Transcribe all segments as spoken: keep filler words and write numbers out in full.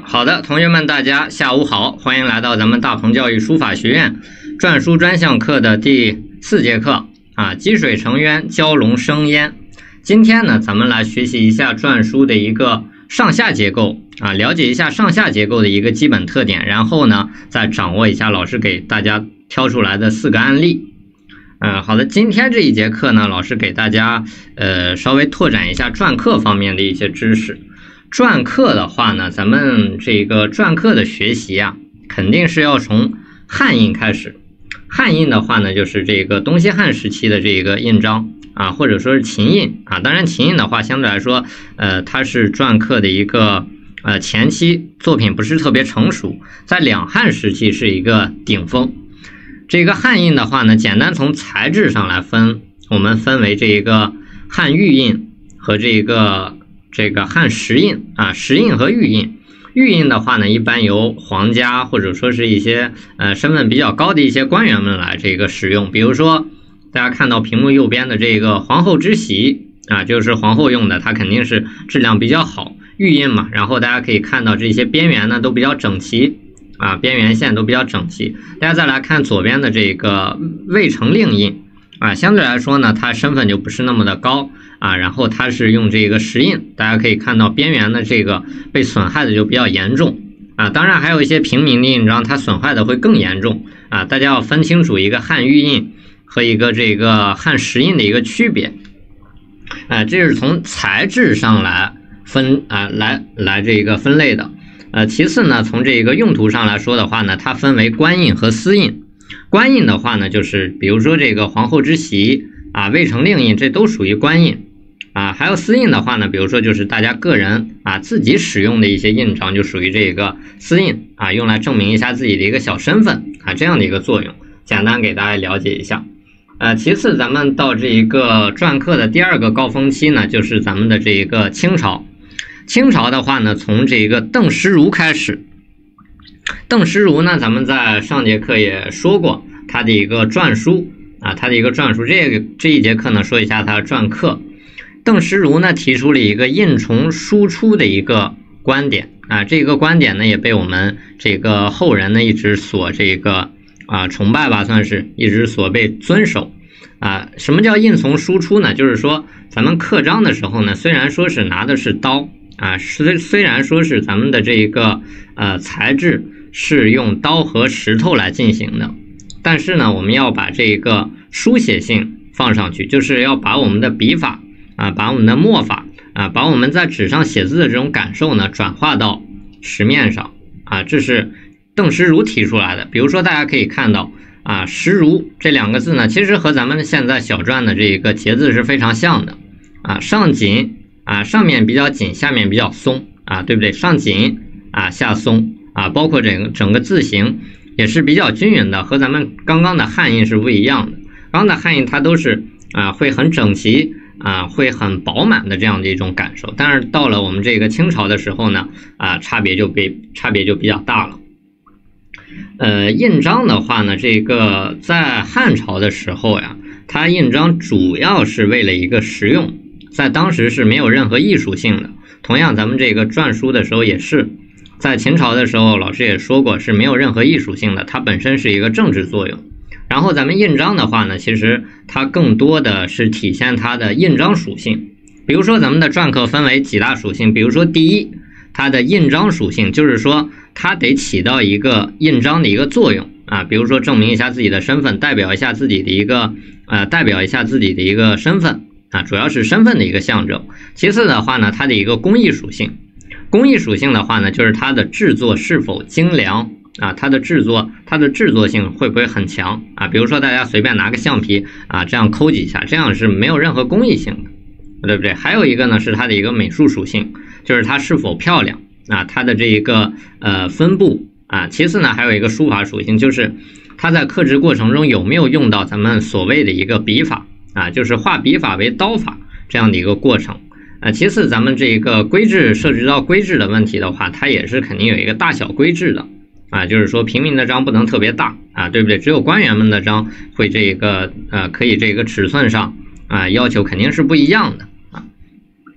好的，同学们，大家下午好，欢迎来到咱们大鹏教育书法学院篆书专项课的第四节课啊，积水成渊，蛟龙生烟。今天呢，咱们来学习一下篆书的一个上下结构啊，了解一下上下结构的一个基本特点，然后呢，再掌握一下老师给大家挑出来的四个案例。呃，好的，今天这一节课呢，老师给大家呃稍微拓展一下篆刻方面的一些知识。篆刻的话呢，咱们这个篆刻的学习啊，肯定是要从汉印开始。汉印的话呢，就是这个东西汉时期的这个印章啊，或者说是秦印啊。当然，秦印的话相对来说，呃，它是篆刻的一个呃前期作品不是特别成熟，在两汉时期是一个顶峰。这个汉印的话呢，简单从材质上来分，我们分为这个汉玉印和这个这个汉石印啊，石印和玉印。玉印的话呢，一般由皇家或者说是一些呃身份比较高的一些官员们来这个使用。比如说，大家看到屏幕右边的这个皇后之玺啊，就是皇后用的，它肯定是质量比较好，玉印嘛。然后大家可以看到这些边缘呢都比较整齐。啊，边缘线都比较整齐。大家再来看左边的这个魏成令印啊，相对来说呢，它身份就不是那么的高啊，然后它是用这个石印，大家可以看到边缘的这个被损害的就比较严重啊。当然还有一些平民的印章，它损害的会更严重啊。大家要分清楚一个汉玉印和一个这个汉石印的一个区别啊，这是从材质上来分啊，来来这个分类的。呃，其次呢，从这个用途上来说的话呢，它分为官印和私印。官印的话呢，就是比如说这个皇后之玺啊、魏成令印，这都属于官印啊。还有私印的话呢，比如说就是大家个人啊自己使用的一些印章，就属于这个私印啊，用来证明一下自己的一个小身份啊，这样的一个作用。简单给大家了解一下。呃，其次咱们到这一个篆刻的第二个高峰期呢，就是咱们的这一个清朝。清朝的话呢，从这个邓石如开始。邓石如呢，咱们在上节课也说过他的一个篆书啊，他的一个篆书。这个这一节课呢，说一下他的篆刻。邓石如呢，提出了一个印从输出的一个观点啊，这个观点呢，也被我们这个后人呢一直所这个啊崇拜吧，算是一直所被遵守啊。什么叫印从输出呢？就是说咱们刻章的时候呢，虽然说是拿的是刀。啊，虽虽然说是咱们的这一个呃材质是用刀和石头来进行的，但是呢，我们要把这个书写性放上去，就是要把我们的笔法啊，把我们的墨法啊，把我们在纸上写字的这种感受呢，转化到石面上啊，这是邓石如提出来的。比如说，大家可以看到啊，石如这两个字呢，其实和咱们现在小篆的这个节字是非常像的啊，上紧。啊，上面比较紧，下面比较松啊，对不对？上紧啊，下松啊，包括整个整个字形也是比较均匀的，和咱们刚刚的汉印是不一样的。刚刚的汉印它都是啊会很整齐啊，会很饱满的这样的一种感受，但是到了我们这个清朝的时候呢，啊差别就比差别就比较大了。呃，印章的话呢，这个在汉朝的时候呀，它印章主要是为了一个实用。在当时是没有任何艺术性的。同样咱们这个篆书的时候也是，在秦朝的时候老师也说过是没有任何艺术性的，它本身是一个政治作用。然后咱们印章的话呢，其实它更多的是体现它的印章属性。比如说咱们的篆刻分为几大属性，比如说第一，它的印章属性，就是说它得起到一个印章的一个作用啊，比如说证明一下自己的身份，代表一下自己的一个呃代表一下自己的一个身份啊，主要是身份的一个象征。其次的话呢，它的一个工艺属性，工艺属性的话呢，就是它的制作是否精良啊，它的制作，它的制作性会不会很强啊？比如说大家随便拿个橡皮啊，这样抠几下，这样是没有任何工艺性的，对不对？还有一个呢，是它的一个美术属性，就是它是否漂亮啊，它的这一个呃分布啊。其次呢，还有一个书法属性，就是它在刻制过程中有没有用到咱们所谓的一个笔法。啊，就是化笔法为刀法这样的一个过程。呃，其次咱们这个规制涉及到规制的问题的话，它也是肯定有一个大小规制的啊，就是说平民的章不能特别大啊，对不对？只有官员们的章会这个呃可以这个尺寸上啊要求肯定是不一样的啊。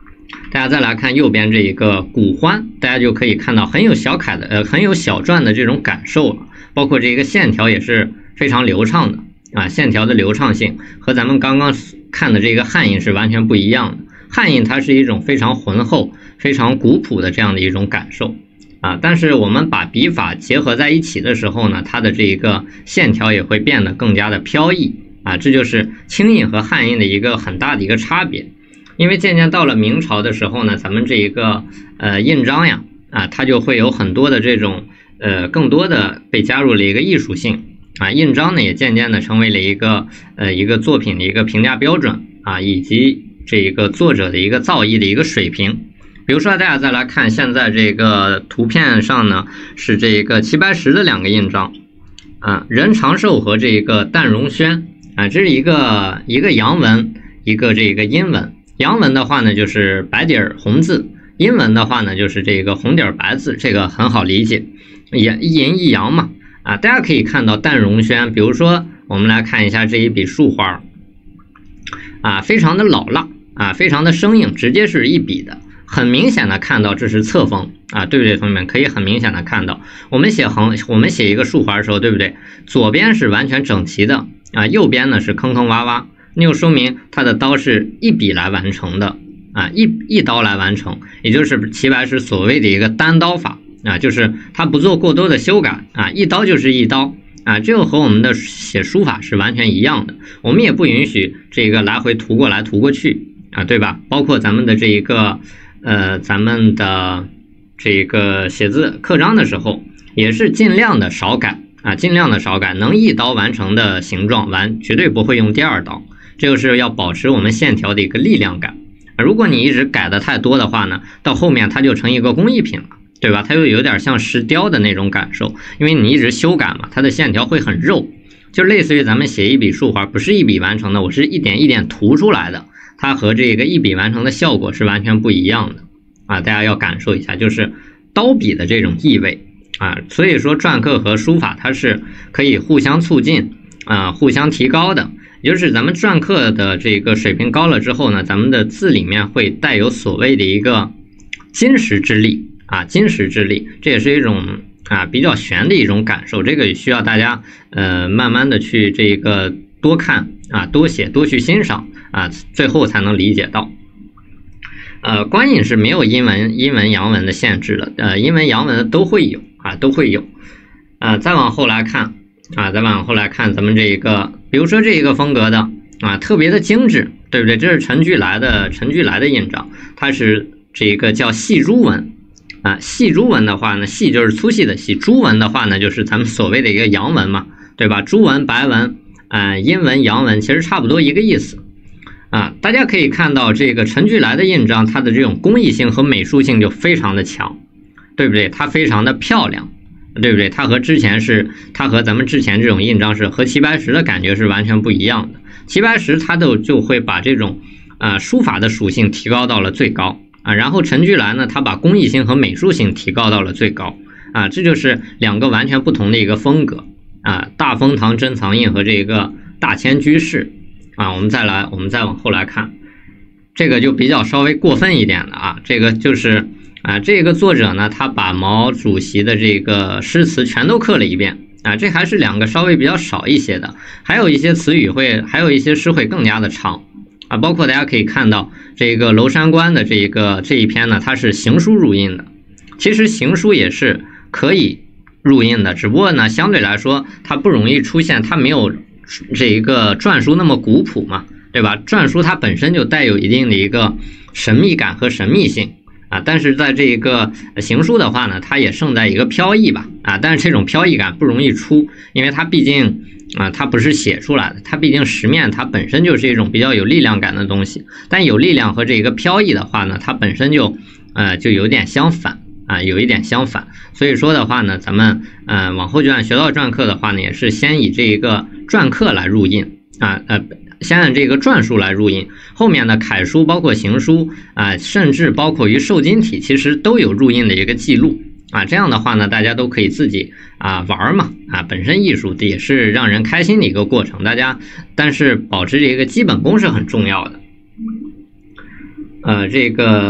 大家再来看右边这一个古欢，大家就可以看到很有小楷的呃很有小篆的这种感受了，包括这个线条也是非常流畅的啊，线条的流畅性和咱们刚刚看的这个汉印是完全不一样的。汉印它是一种非常浑厚、非常古朴的这样的一种感受啊，但是我们把笔法结合在一起的时候呢，它的这一个线条也会变得更加的飘逸啊，这就是清印和汉印的一个很大的一个差别。因为渐渐到了明朝的时候呢，咱们这一个呃印章呀啊，它就会有很多的这种呃更多的被加入了一个艺术性啊，印章呢也渐渐的成为了一个呃一个作品的一个评价标准啊，以及这一个作者的一个造诣的一个水平。比如说大家再来看现在这个图片上呢，是这个齐白石的两个印章啊，任长寿和这个淡荣轩啊，这是一个一个阳文，一个这个阴文。阳文的话呢就是白底儿红字，阴文的话呢就是这个红底儿白字，这个很好理解，也一阴一阳嘛啊，大家可以看到淡荣轩，比如说我们来看一下这一笔树花啊，非常的老辣啊，非常的生硬，直接是一笔的，很明显的看到这是侧锋啊，对不对？同学们可以很明显的看到，我们写横，我们写一个竖划的时候，对不对？左边是完全整齐的啊，右边呢是坑坑洼洼，那就说明它的刀是一笔来完成的啊，一一刀来完成，也就是齐白石所谓的一个单刀法啊，就是他不做过多的修改啊，一刀就是一刀啊，这个和我们的写书法是完全一样的，我们也不允许这个来回涂过来涂过去啊，对吧？包括咱们的这一个呃，咱们的这个写字刻章的时候，也是尽量的少改啊，尽量的少改，能一刀完成的形状完，绝对不会用第二刀，这就是要保持我们线条的一个力量感。如果你一直改的太多的话呢，到后面它就成一个工艺品了，对吧？它又有点像石雕的那种感受，因为你一直修改嘛，它的线条会很肉，就类似于咱们写一笔竖划，不是一笔完成的，我是一点一点涂出来的，它和这个一笔完成的效果是完全不一样的啊！大家要感受一下，就是刀笔的这种意味啊。所以说篆刻和书法它是可以互相促进啊，互相提高的。也就是咱们篆刻的这个水平高了之后呢，咱们的字里面会带有所谓的一个金石之力啊，金石之力，这也是一种啊比较玄的一种感受，这个需要大家呃慢慢的去这个多看啊，多写，多去欣赏啊，最后才能理解到。呃，官印是没有阴文、阴文、阳文的限制的，呃，阴文、阳文都会有啊，都会有。呃，再往后来看啊，再往后来看咱们这一个，比如说这一个风格的啊，特别的精致，对不对？这是陈巨来的陈巨来的印章，它是这个叫细朱文啊，细朱文的话呢，细就是粗细的细，朱文的话呢，就是咱们所谓的一个阳文嘛，对吧？朱文、白文。啊、呃，阴文、阳文其实差不多一个意思啊。大家可以看到这个陈巨来的印章，它的这种工艺性和美术性就非常的强，对不对？它非常的漂亮，对不对？它和之前是，它和咱们之前这种印章是和齐白石的感觉是完全不一样的。齐白石他都就会把这种啊、呃、书法的属性提高到了最高啊，然后陈巨来呢，他把工艺性和美术性提高到了最高啊，这就是两个完全不同的一个风格。啊，大封堂珍藏印和这个大千居士啊，我们再来，我们再往后来看，这个就比较稍微过分一点的啊，这个就是啊，这个作者呢，他把毛主席的这个诗词全都刻了一遍啊，这还是两个稍微比较少一些的，还有一些词语会，还有一些诗会更加的长啊，包括大家可以看到这个娄山关的这一个这一篇呢，它是行书入印的，其实行书也是可以入印的，只不过呢，相对来说它不容易出现，它没有这一个篆书那么古朴嘛，对吧？篆书它本身就带有一定的一个神秘感和神秘性啊，但是在这一个行书的话呢，它也胜在一个飘逸吧啊，但是这种飘逸感不容易出，因为它毕竟啊，它不是写出来的，它毕竟石面它本身就是一种比较有力量感的东西，但有力量和这一个飘逸的话呢，它本身就呃就有点相反。啊，有一点相反，所以说的话呢，咱们呃往后就按学到篆刻的话呢，也是先以这一个篆刻来入印啊，呃，先按这个篆书来入印，后面的楷书包括行书啊，甚至包括于瘦金体，其实都有入印的一个记录啊。这样的话呢，大家都可以自己啊玩嘛啊，本身艺术也是让人开心的一个过程，大家但是保持这个基本功是很重要的。呃，这个。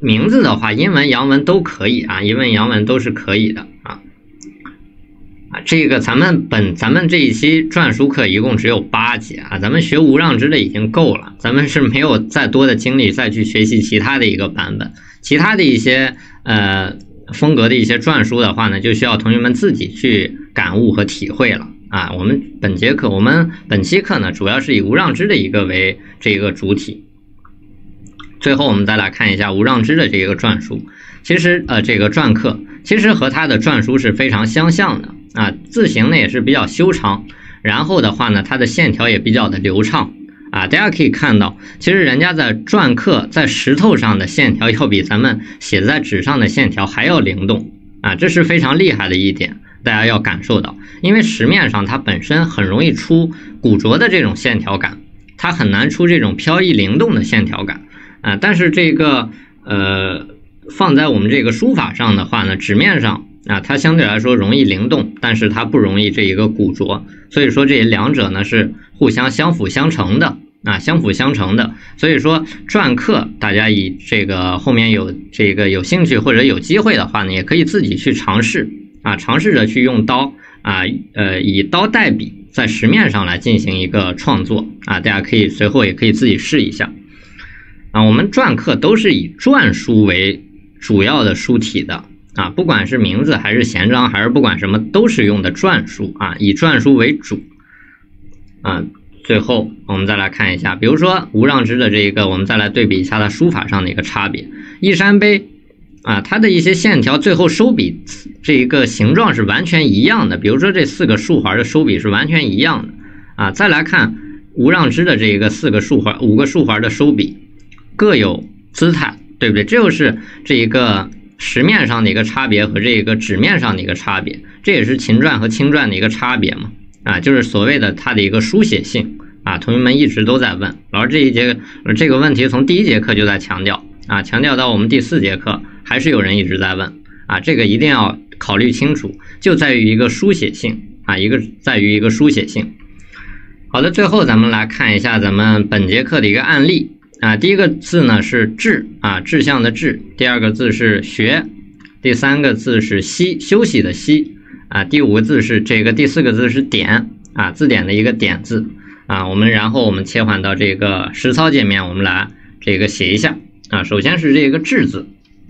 名字的话，阴文阳文都可以啊，阴文阳文都是可以的啊。啊，这个咱们本咱们这一期篆书课一共只有八节啊，咱们学无让之的已经够了，咱们是没有再多的精力再去学习其他的一个版本，其他的一些呃风格的一些篆书的话呢，就需要同学们自己去感悟和体会了啊。我们本节课，我们本期课呢，主要是以无让之的一个为这个主体。最后我们再来看一下无让之的这个篆书，其实呃这个篆刻其实和它的篆书是非常相像的。啊，字形呢也是比较修长，然后的话呢，它的线条也比较的流畅啊。大家可以看到，其实人家在篆刻在石头上的线条要比咱们写在纸上的线条还要灵动啊，这是非常厉害的一点，大家要感受到。因为石面上它本身很容易出古拙的这种线条感，它很难出这种飘逸灵动的线条感啊。但是这个呃放在我们这个书法上的话呢，纸面上。啊，它相对来说容易灵动，但是它不容易这一个古拙，所以说这两者呢是互相相辅相成的啊，相辅相成的。所以说篆刻，大家以这个后面有这个有兴趣或者有机会的话呢，也可以自己去尝试啊，尝试着去用刀啊，呃，以刀代笔在石面上来进行一个创作啊，大家可以随后也可以自己试一下啊。我们篆刻都是以篆书为主要的书体的。啊，不管是名字还是闲章，还是不管什么，都是用的篆书啊，以篆书为主啊。最后我们再来看一下，比如说无让之的这个，我们再来对比一下它书法上的一个差别。一山碑啊，它的一些线条最后收笔这一个形状是完全一样的，比如说这四个竖环的收笔是完全一样的啊。再来看无让之的这一个四个竖环、五个竖环的收笔各有姿态，对不对？这就是这一个。石面上的一个差别和这个纸面上的一个差别，这也是秦篆和青篆的一个差别嘛，啊，就是所谓的它的一个书写性啊。同学们一直都在问老师，这一节这个问题从第一节课就在强调啊，强调到我们第四节课还是有人一直在问啊，这个一定要考虑清楚，就在于一个书写性啊，一个在于一个书写性。好的，最后咱们来看一下咱们本节课的一个案例。啊，第一个字呢是志啊，志向的志；第二个字是学；第三个字是息，休息的息啊；第五个字是这个，第四个字是点啊，字典的一个点字啊。我们然后我们切换到这个实操界面，我们来这个写一下啊。首先是这个志字。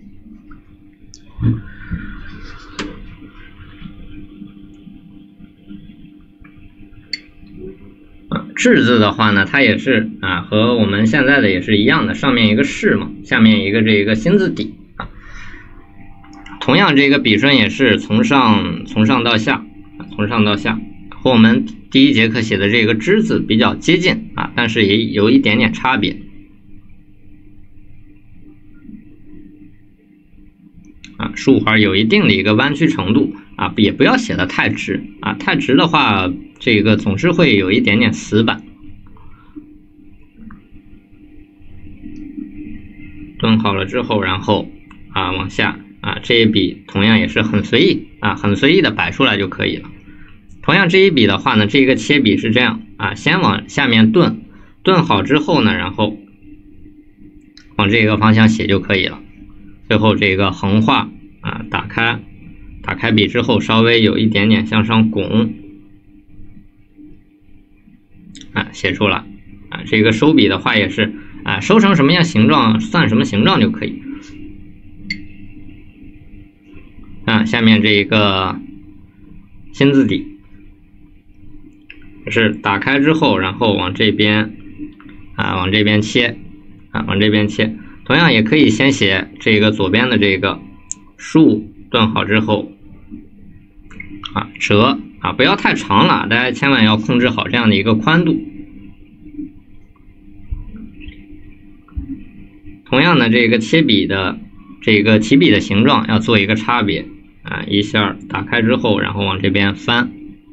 志字的话呢，它也是啊，和我们现在的也是一样的，上面一个士嘛，下面一个这个心字底啊。同样，这个笔顺也是从上从上到下，从上到下，和我们第一节课写的这个之字比较接近啊，但是也有一点点差别啊。竖环有一定的一个弯曲程度啊，也不要写的太直啊，太直的话。这个总是会有一点点死板，顿好了之后，然后啊往下啊这一笔同样也是很随意啊，很随意的摆出来就可以了。同样这一笔的话呢，这个切笔是这样啊，先往下面顿，顿好之后呢，然后往这个方向写就可以了。最后这个横画啊，打开，打开笔之后稍微有一点点向上拱。啊，写出来啊，这个收笔的话也是啊，收成什么样形状算什么形状就可以啊。下面这一个心字底是打开之后，然后往这边啊，往这边切啊，往这边切。同样也可以先写这个左边的这个竖，顿好之后啊折。啊，不要太长了，大家千万要控制好这样的一个宽度。同样的，这个切笔的这个起笔的形状要做一个差别啊，一下打开之后，然后往这边翻，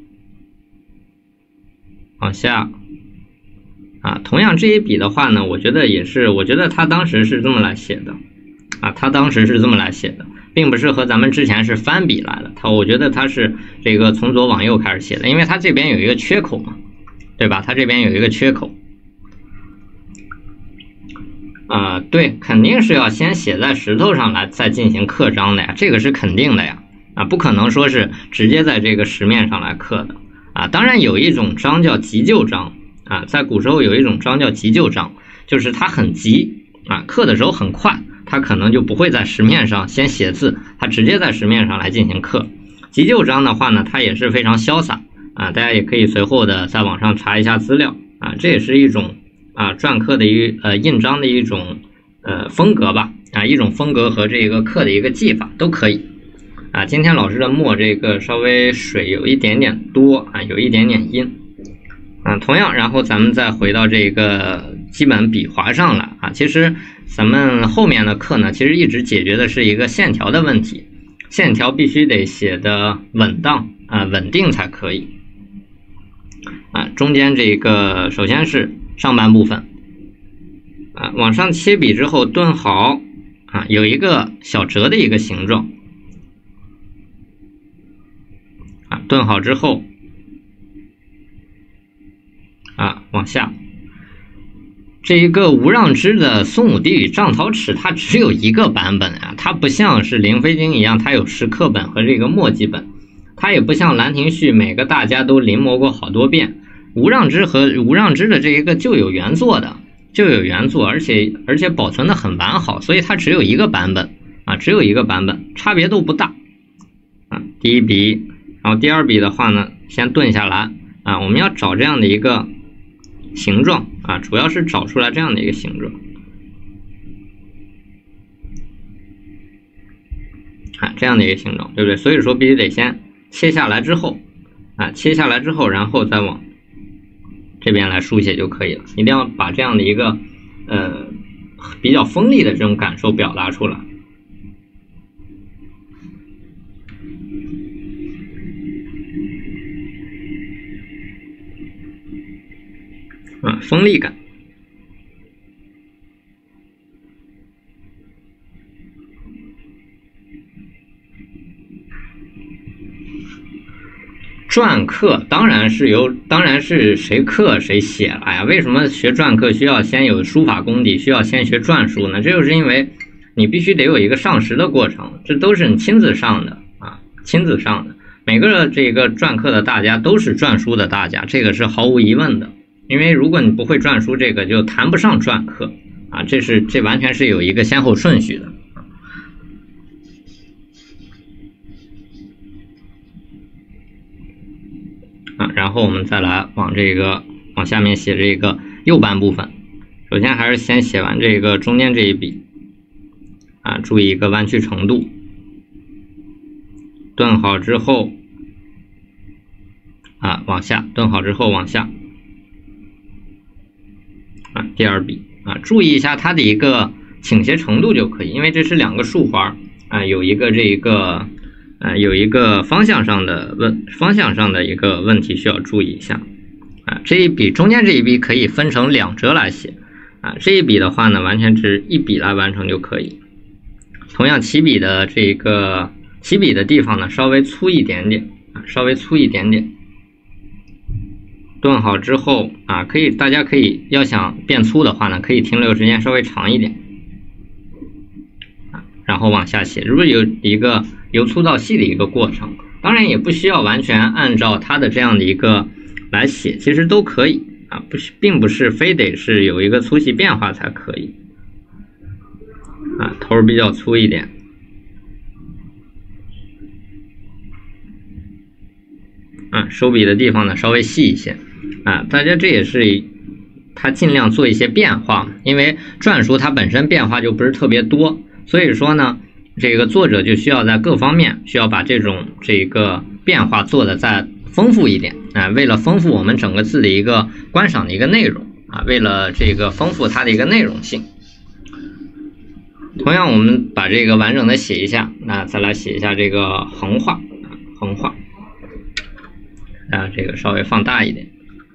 往下啊。同样这一笔的话呢，我觉得也是，我觉得他当时是这么来写的啊，他当时是这么来写的。并不是和咱们之前是翻笔来的，它我觉得它是这个从左往右开始写的，因为它这边有一个缺口嘛，对吧？它这边有一个缺口啊、呃，对，肯定是要先写在石头上来，再进行刻章的呀，这个是肯定的呀，啊，不可能说是直接在这个石面上来刻的啊。当然有一种章叫急救章啊，在古时候有一种章叫急救章，就是它很急啊，刻的时候很快，它可能就不会在石面上先写字，它直接在石面上来进行刻。急救章的话呢，它也是非常潇洒啊，大家也可以随后的在网上查一下资料啊，这也是一种啊篆刻的一呃印章的一种呃风格吧啊，一种风格和这个刻的一个技法都可以啊。今天老师的墨这个稍微水有一点点多啊，有一点点阴啊。同样，然后咱们再回到这个基本笔划上来啊，其实咱们后面的课呢，其实一直解决的是一个线条的问题，线条必须得写的稳当啊，稳定才可以啊。中间这个首先是上半部分啊，往上切笔之后顿好啊，有一个小折的一个形状啊，顿好之后啊往下。这一个吴让之的宋武帝与杖陶尺，它只有一个版本啊，它不像是灵飞经一样，它有石刻本和这个墨迹本，它也不像兰亭序每个大家都临摹过好多遍。吴让之和吴让之的这一个就有原作的，就有原作，而且而且保存的很完好，所以它只有一个版本啊，只有一个版本，差别都不大啊。第一笔，然后第二笔的话呢，先顿下来啊，我们要找这样的一个形状啊，主要是找出来这样的一个形状啊，这样的一个形状，对不对？所以说必须得先切下来之后啊，切下来之后，然后再往这边来书写就可以了。一定要把这样的一个呃比较锋利的这种感受表达出来啊，锋利感。篆刻当然是由当然是谁刻谁写了呀？为什么学篆刻需要先有书法功底，需要先学篆书呢？这就是因为你必须得有一个上石的过程，这都是你亲自上的啊，亲自上的。每个这个篆刻的大家都是篆书的大家，这个是毫无疑问的。因为如果你不会篆书，这个就谈不上篆刻啊，这是这完全是有一个先后顺序的。啊，然后我们再来往这个往下面写这个右半部分，首先还是先写完这个中间这一笔啊，注意一个弯曲程度，顿好之后啊往下，顿好之后往下啊，第二笔啊，注意一下它的一个倾斜程度就可以，因为这是两个竖环啊，有一个这一个呃，有一个方向上的问方向上的一个问题需要注意一下啊。这一笔中间这一笔可以分成两折来写啊，这一笔的话呢，完全是一笔来完成就可以。同样起笔的这个起笔的地方呢，稍微粗一点点啊，稍微粗一点点。顿好之后啊，可以大家可以要想变粗的话呢，可以停留时间稍微长一点。然后往下写，是不是有一个由粗到细的一个过程？当然也不需要完全按照它的这样的一个来写，其实都可以啊，不是，并不是非得是有一个粗细变化才可以啊。头比较粗一点啊，收笔的地方呢稍微细一些啊。大家这也是它尽量做一些变化，因为篆书它本身变化就不是特别多。所以说呢，这个作者就需要在各方面需要把这种这个变化做的再丰富一点啊，为了丰富我们整个字的一个观赏的一个内容啊，为了这个丰富它的一个内容性。同样，我们把这个完整的写一下，那再来写一下这个横画，横画，啊，这个稍微放大一点。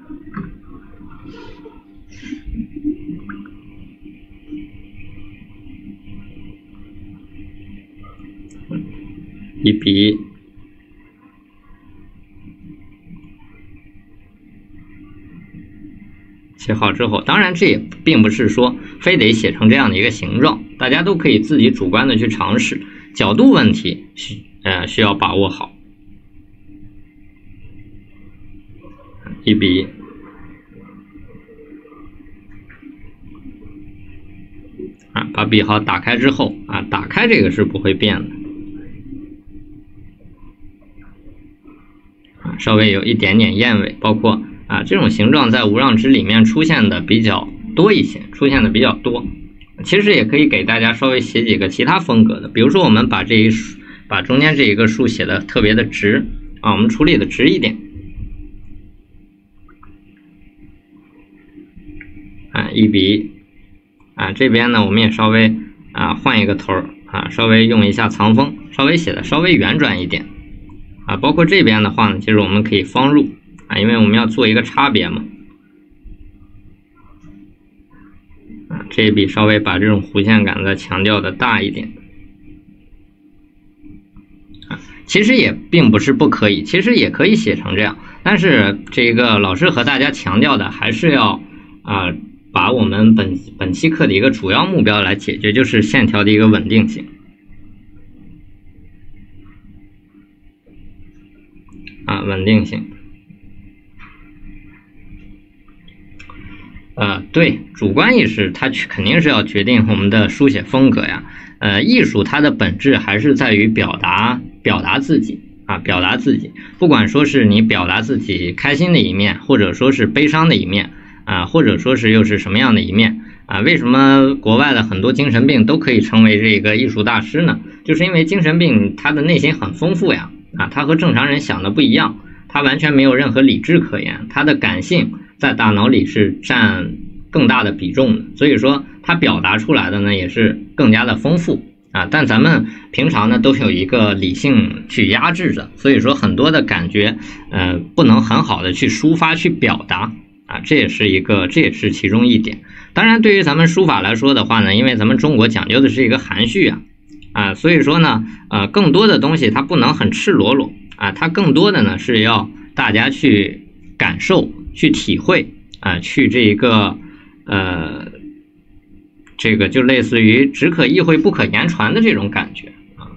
一笔写好之后，当然这也并不是说非得写成这样的一个形状，大家都可以自己主观的去尝试，角度问题需呃需要把握好。一比一。啊，把笔号打开之后啊，打开这个是不会变的。啊，稍微有一点点燕尾，包括啊这种形状在无让纸里面出现的比较多一些，出现的比较多。其实也可以给大家稍微写几个其他风格的，比如说我们把这一把中间这一个竖写的特别的直啊，我们处理的直一点。啊，一比一。啊，这边呢我们也稍微啊换一个头啊，稍微用一下藏锋，稍微写的稍微圆转一点啊。包括这边的话呢，其实我们可以方入啊，因为我们要做一个差别嘛。啊，这一笔稍微把这种弧线感再强调的大一点。啊，其实也并不是不可以，其实也可以写成这样，但是这个老师和大家强调的还是要啊。把我们本本期课的一个主要目标来解决，就是线条的一个稳定性啊，稳定性。呃，对，主观意识它肯定是要决定我们的书写风格呀。呃，艺术它的本质还是在于表达表达自己啊，表达自己。不管说是你表达自己开心的一面，或者说是悲伤的一面。啊，或者说是又是什么样的一面啊？为什么国外的很多精神病都可以成为这个艺术大师呢？就是因为精神病他的内心很丰富呀，啊，他和正常人想的不一样，他完全没有任何理智可言，他的感性在大脑里是占更大的比重的，所以说他表达出来的呢也是更加的丰富啊。但咱们平常呢都有一个理性去压制着，所以说很多的感觉呃不能很好的去抒发去表达。啊，这也是一个，这也是其中一点。当然，对于咱们书法来说的话呢，因为咱们中国讲究的是一个含蓄啊，啊，所以说呢，呃，更多的东西它不能很赤裸裸啊，它更多的呢是要大家去感受、去体会啊，去这个呃，这个就类似于只可意会不可言传的这种感觉啊。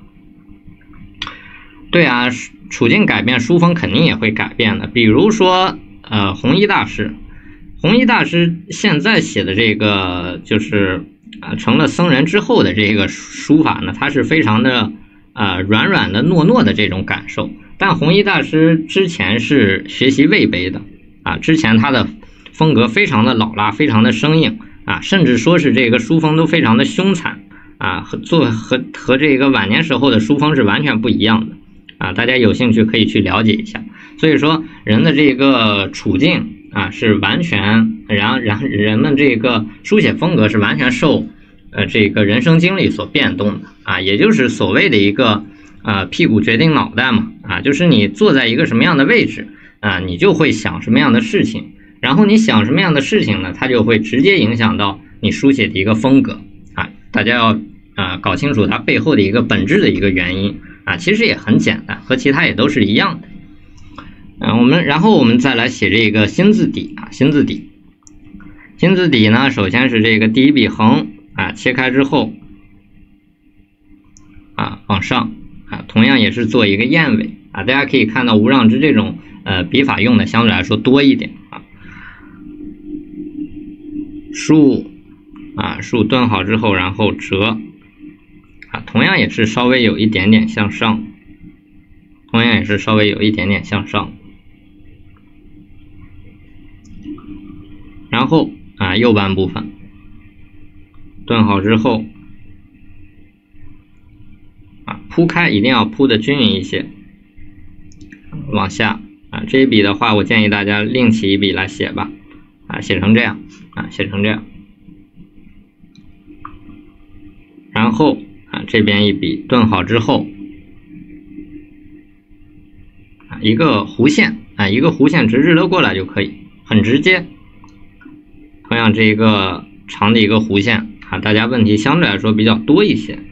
对啊，处境改变，书风肯定也会改变的。比如说，呃，弘一大师。弘一大师现在写的这个就是啊、呃、成了僧人之后的这个书法呢，它是非常的啊、呃、软软的糯糯的这种感受。但弘一大师之前是学习魏碑的啊，之前他的风格非常的老辣，非常的生硬啊，甚至说是这个书风都非常的凶残啊，和做和和这个晚年时候的书风是完全不一样的啊，大家有兴趣可以去了解一下。所以说人的这个处境啊，是完全，然然人们这个书写风格是完全受呃这个人生经历所变动的啊，也就是所谓的一个呃屁股决定脑袋嘛啊，就是你坐在一个什么样的位置啊，你就会想什么样的事情，然后你想什么样的事情呢，它就会直接影响到你书写的一个风格啊，大家要啊搞清楚它背后的一个本质的一个原因啊，其实也很简单，和其他也都是一样的。嗯，我们然后我们再来写这个心字底啊，心字底，心字底呢，首先是这个第一笔横啊，切开之后啊往上啊，同样也是做一个燕尾啊，大家可以看到吴让之这种呃笔法用的相对来说多一点啊，竖啊竖顿好之后，然后折啊，同样也是稍微有一点点向上，同样也是稍微有一点点向上。然后啊，右半部分顿好之后啊，铺开一定要铺的均匀一些，往下啊，这一笔的话，我建议大家另起一笔来写吧，啊，写成这样啊，写成这样，然后啊，这边一笔顿好之后啊，一个弧线啊，一个弧线直直的过来就可以，很直接。同样这一个长的一个弧线啊，大家问题相对来说比较多一些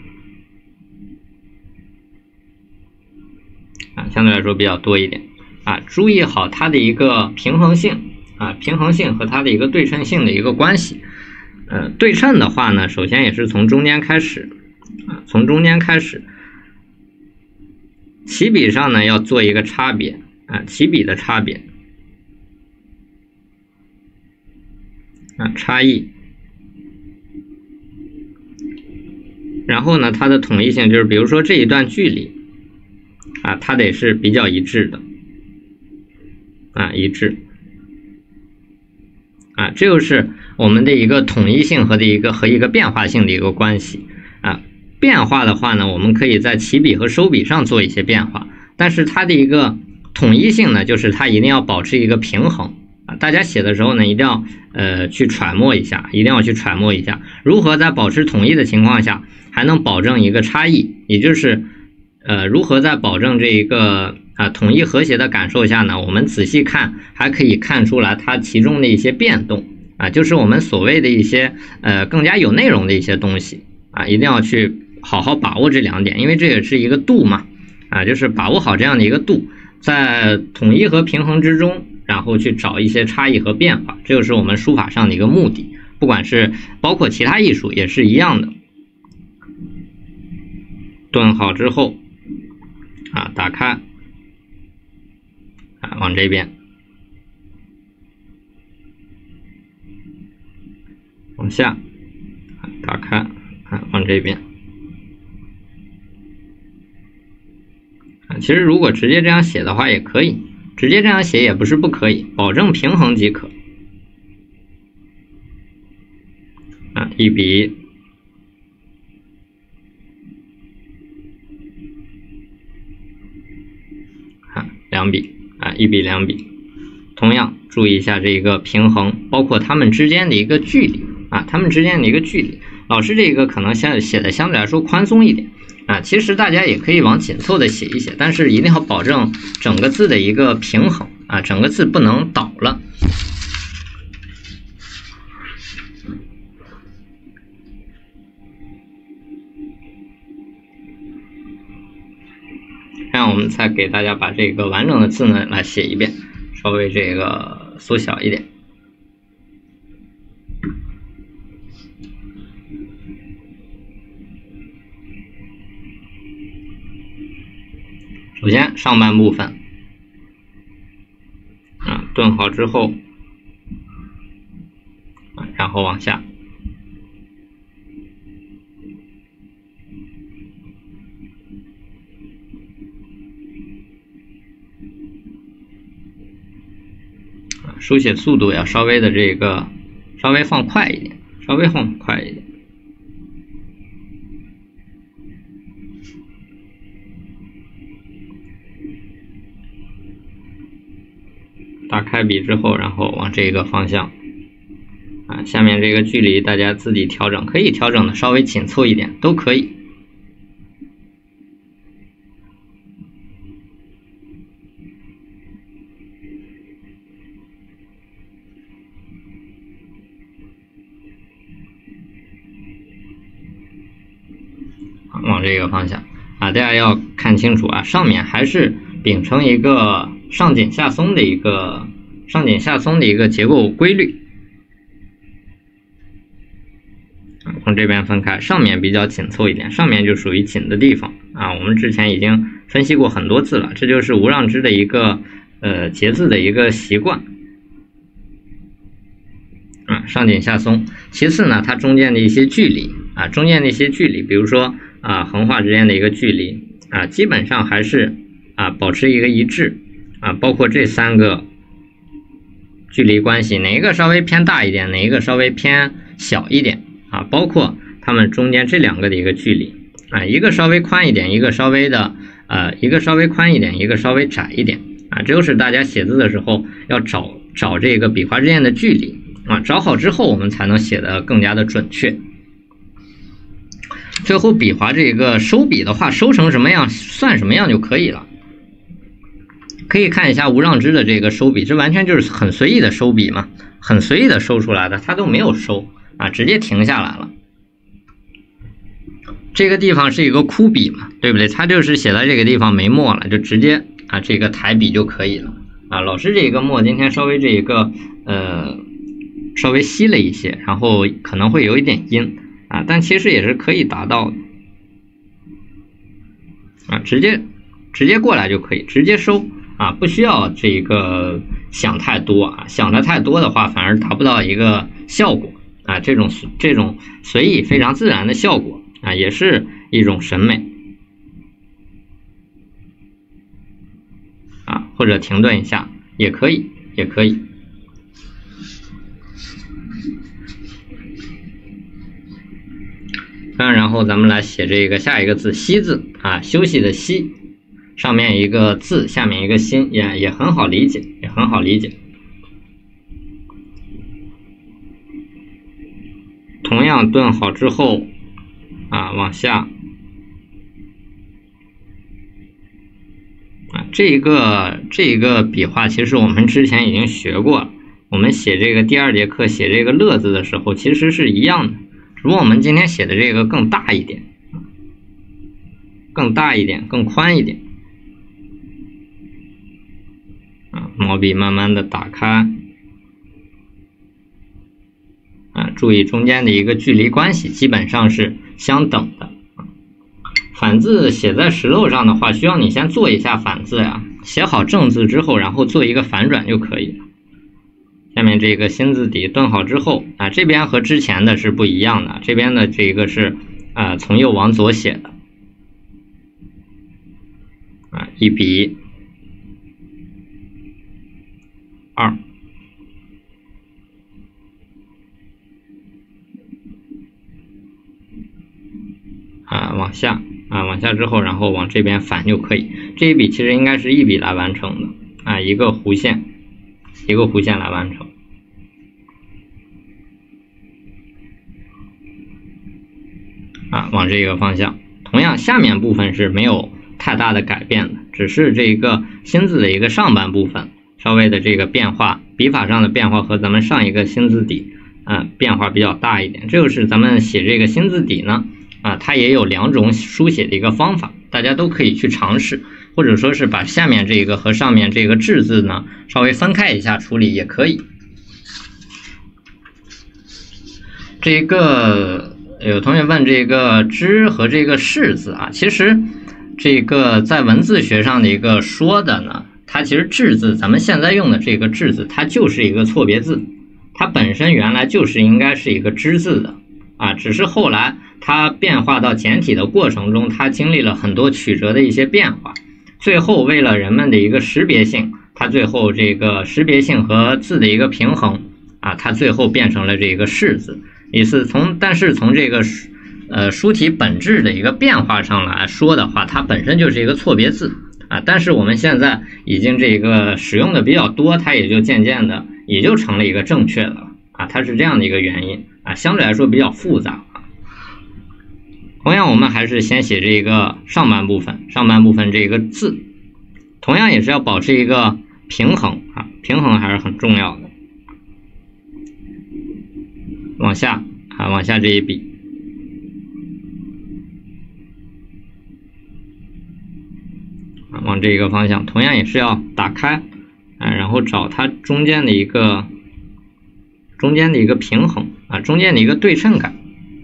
啊，相对来说比较多一点啊，注意好它的一个平衡性啊，平衡性和它的一个对称性的一个关系。呃，对称的话呢，首先也是从中间开始，啊，从中间开始，起笔上呢要做一个差别，啊，起笔的差别，啊，差异。然后呢，它的统一性就是，比如说这一段距离，啊，它得是比较一致的，啊，一致，啊，这就是我们的一个统一性和的一个和一个变化性的一个关系，啊，变化的话呢，我们可以在起笔和收笔上做一些变化，但是它的一个统一性呢，就是它一定要保持一个平衡。大家写的时候呢，一定要呃去揣摩一下，一定要去揣摩一下，如何在保持统一的情况下，还能保证一个差异，也就是呃如何在保证这一个啊、呃、统一和谐的感受下呢，我们仔细看还可以看出来它其中的一些变动啊，就是我们所谓的一些呃更加有内容的一些东西啊，一定要去好好把握这两点，因为这也是一个度嘛啊，就是把握好这样的一个度，在统一和平衡之中。然后去找一些差异和变化，这就是我们书法上的一个目的，不管是包括其他艺术也是一样的。顿好之后，啊，打开，啊，往这边，往下，啊，打开，啊，往这边。啊，其实如果直接这样写的话也可以。直接这样写也不是不可以，保证平衡即可。啊，一笔，啊，两笔，啊，一笔两笔。同样注意一下这个平衡，包括它们之间的一个距离啊，它们之间的一个距离。老师这个可能相写的相对来说宽松一点。啊，其实大家也可以往紧凑的写一写，但是一定要保证整个字的一个平衡啊，整个字不能倒了。让我们再给大家把这个完整的字呢来写一遍，稍微这个缩小一点。首先上半部分，啊，顿好之后，啊，然后往下，啊，书写速度要稍微的这个稍微放快一点，稍微放快一点。打开笔之后，然后往这个方向，啊，下面这个距离大家自己调整，可以调整的稍微紧凑一点，都可以。往这个方向啊，大家要看清楚啊，上面还是秉承一个上紧下松的一个上紧下松的一个结构规律。从这边分开，上面比较紧凑一点，上面就属于紧的地方啊。我们之前已经分析过很多次了，这就是吴让之的一个呃结字的一个习惯。啊，上紧下松。其次呢，它中间的一些距离啊，中间的一些距离，比如说啊横画之间的一个距离啊，基本上还是啊保持一个一致啊，包括这三个距离关系，哪一个稍微偏大一点，哪一个稍微偏小一点啊，包括它们中间这两个的一个距离啊，一个稍微宽一点，一个稍微的呃一个稍微宽一点，一个稍微窄一点啊，这就是大家写字的时候要找找这个笔画之间的距离啊，找好之后我们才能写得更加的准确。最后笔划这个收笔的话，收成什么样算什么样就可以了。可以看一下吴让之的这个收笔，这完全就是很随意的收笔嘛，很随意的收出来的，他都没有收啊，直接停下来了。这个地方是一个枯笔嘛，对不对？他就是写在这个地方没墨了，就直接啊这个抬笔就可以了啊。老师这个墨今天稍微这个呃稍微稀了一些，然后可能会有一点阴啊，但其实也是可以达到的啊，直接直接过来就可以，直接收啊，不需要这个想太多啊，想的太多的话反而达不到一个效果啊，这种这种随意非常自然的效果啊，也是一种审美啊，或者停顿一下也可以，也可以。嗯，然后咱们来写这个下一个字息字啊，休息的息，上面一个字，下面一个心，也也很好理解，也很好理解。同样顿好之后啊，往下啊，这一个这一个笔画其实我们之前已经学过了，我们写这个第二节课写这个乐字的时候其实是一样的，只不过我们今天写的这个更大一点，更大一点，更宽一点啊，毛笔慢慢的打开啊，注意中间的一个距离关系基本上是相等的。反字写在石头上的话，需要你先做一下反字呀，写好正字之后，然后做一个反转就可以了。下面这个心字底顿好之后啊，这边和之前的是不一样的，这边的这个是啊从右往左写的啊，一笔二啊往下啊往下之后，然后往这边反就可以。这一笔其实应该是一笔来完成的啊，一个弧线，一个弧线来完成。啊，往这个方向，同样下面部分是没有太大的改变的，只是这个心字的一个上半部分稍微的这个变化，笔法上的变化和咱们上一个心字底啊、呃、变化比较大一点。这就是咱们写这个心字底呢啊、呃，它也有两种书写的一个方法，大家都可以去尝试，或者说是把下面这个和上面这个字字呢稍微分开一下处理也可以。这个有同学问这个之和这个是字啊，其实这个在文字学上的一个说的呢，它其实至字，咱们现在用的这个至字，它就是一个错别字，它本身原来就是应该是一个之字的啊，只是后来它变化到简体的过程中，它经历了很多曲折的一些变化，最后为了人们的一个识别性，它最后这个识别性和字的一个平衡啊，它最后变成了这个是字。也是从，但是从这个呃书体本质的一个变化上来说的话，它本身就是一个错别字啊。但是我们现在已经这个使用的比较多，它也就渐渐的也就成了一个正确的了啊。它是这样的一个原因啊，相对来说比较复杂啊。同样，我们还是先写这个上半部分，上半部分这个字，同样也是要保持一个平衡啊，平衡还是很重要的。往下啊，往下这一笔啊，往这个方向，同样也是要打开啊，然后找它中间的一个中间的一个平衡啊，中间的一个对称感。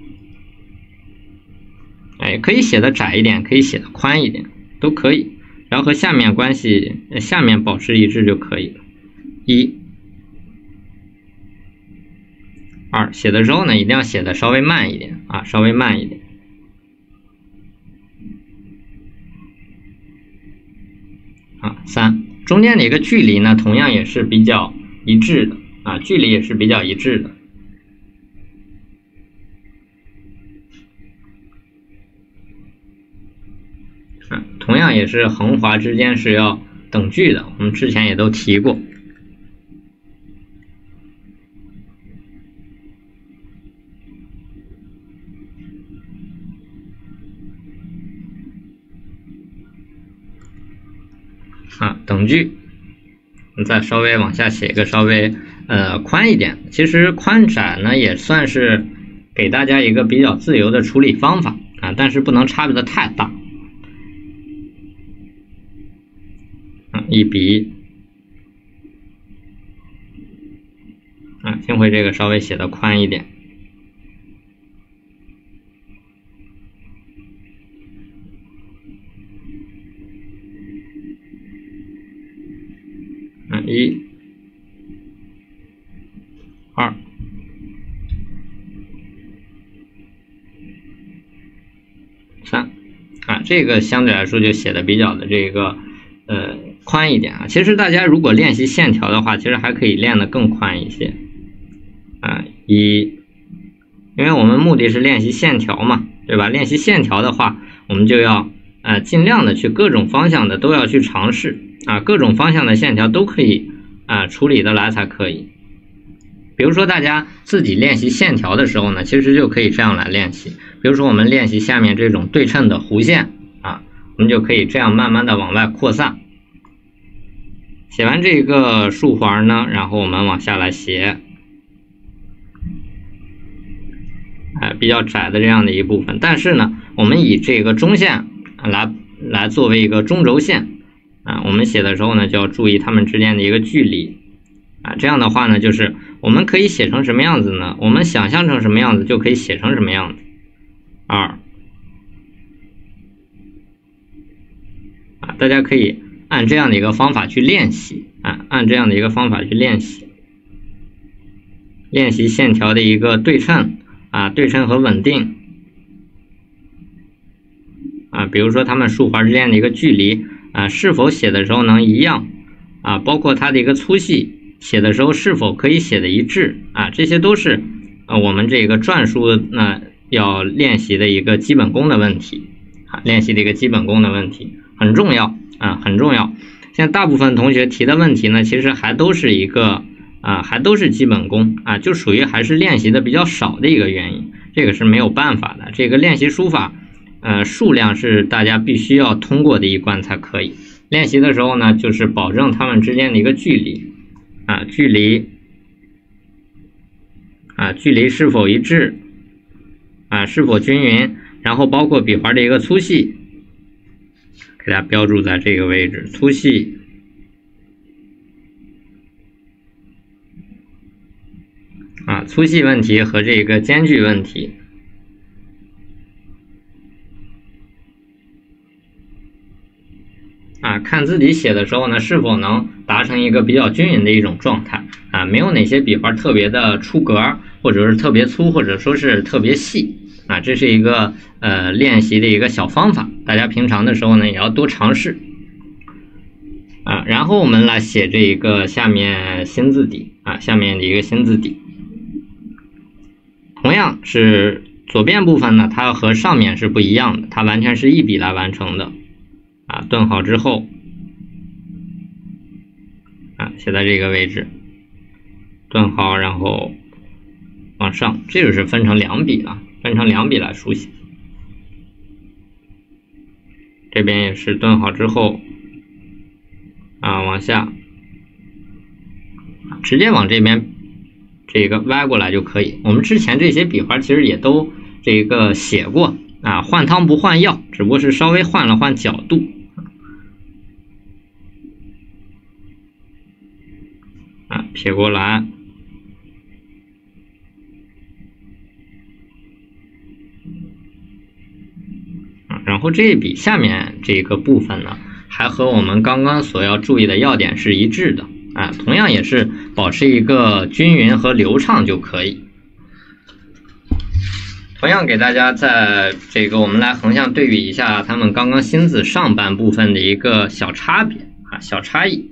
哎，可以写的窄一点，可以写的宽一点，都可以。然后和下面关系，下面保持一致就可以了。一。二，写的时候呢，一定要写的稍微慢一点啊，稍微慢一点。啊，三，中间的一个距离呢，同样也是比较一致的啊，距离也是比较一致的。啊，同样也是横划之间是要等距的，我们之前也都提过。啊，等距，你再稍微往下写一个稍微呃宽一点，其实宽窄呢也算是给大家一个比较自由的处理方法啊，但是不能差别的太大。啊，一笔啊，星辉这个稍微写的宽一点。嗯，一、二、三，啊，这个相对来说就写的比较的这个呃宽一点啊。其实大家如果练习线条的话，其实还可以练得更宽一些。啊，一，因为我们目的是练习线条嘛，对吧？练习线条的话，我们就要呃尽量的去各种方向的都要去尝试啊，各种方向的线条都可以啊处理得来才可以。比如说大家自己练习线条的时候呢，其实就可以这样来练习。比如说我们练习下面这种对称的弧线啊，我们就可以这样慢慢的往外扩散。写完这个竖环呢，然后我们往下来写。哎，比较窄的这样的一部分，但是呢，我们以这个中线来来作为一个中轴线啊，我们写的时候呢，就要注意它们之间的一个距离啊。这样的话呢，就是我们可以写成什么样子呢？我们想象成什么样子就可以写成什么样子。二啊，大家可以按这样的一个方法去练习啊，按这样的一个方法去练习，练习线条的一个对称。啊，对称和稳定啊，比如说它们竖环之间的一个距离啊，是否写的时候能一样啊，包括它的一个粗细，写的时候是否可以写的一致啊，这些都是啊我们这个篆书呢要练习的一个基本功的问题啊，练习的一个基本功的问题很重要啊，很重要。现在大部分同学提的问题呢，其实还都是一个。啊，还都是基本功啊，就属于还是练习的比较少的一个原因，这个是没有办法的。这个练习书法，呃，数量是大家必须要通过的一关才可以。练习的时候呢，就是保证它们之间的一个距离啊，距离啊，距离是否一致啊，是否均匀，然后包括笔划的一个粗细，给大家标注在这个位置，粗细。啊，粗细问题和这个间距问题啊，看自己写的时候呢，是否能达成一个比较均匀的一种状态啊，没有哪些笔画特别的出格，或者是特别粗，或者说是特别细啊，这是一个呃练习的一个小方法，大家平常的时候呢也要多尝试啊。然后我们来写这一个下面新字底啊，下面的一个新字底。同样是左边部分呢，它和上面是不一样的，它完全是一笔来完成的啊。顿好之后啊，写在这个位置，顿好，然后往上，这就是分成两笔了，分成两笔来书写。这边也是顿好之后啊，往下，直接往这边。这个歪过来就可以。我们之前这些笔画其实也都这个写过啊，换汤不换药，只不过是稍微换了换角度啊，撇过来啊，然后这一笔下面这个部分呢，还和我们刚刚所要注意的要点是一致的。啊，同样也是保持一个均匀和流畅就可以。同样给大家在这个我们来横向对比一下他们刚刚新字上半部分的一个小差别啊，小差异。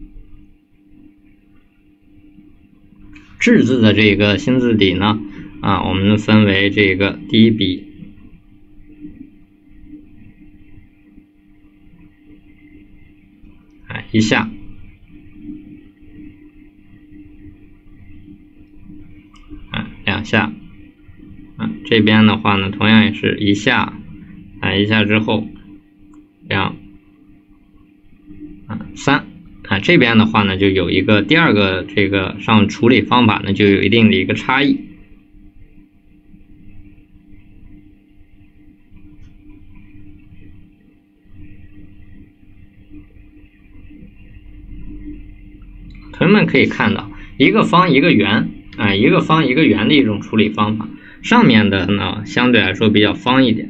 至字的这个新字底呢，啊，我们分为这个第一笔。啊，一下。两下啊，这边的话呢，同样也是一下啊，一下之后两啊三啊，这边的话呢，就有一个第二个这个上处理方法呢，就有一定的一个差异。同学们可以看到，一个方一个圆啊，一个方一个圆的一种处理方法。上面的呢相对来说比较方一点，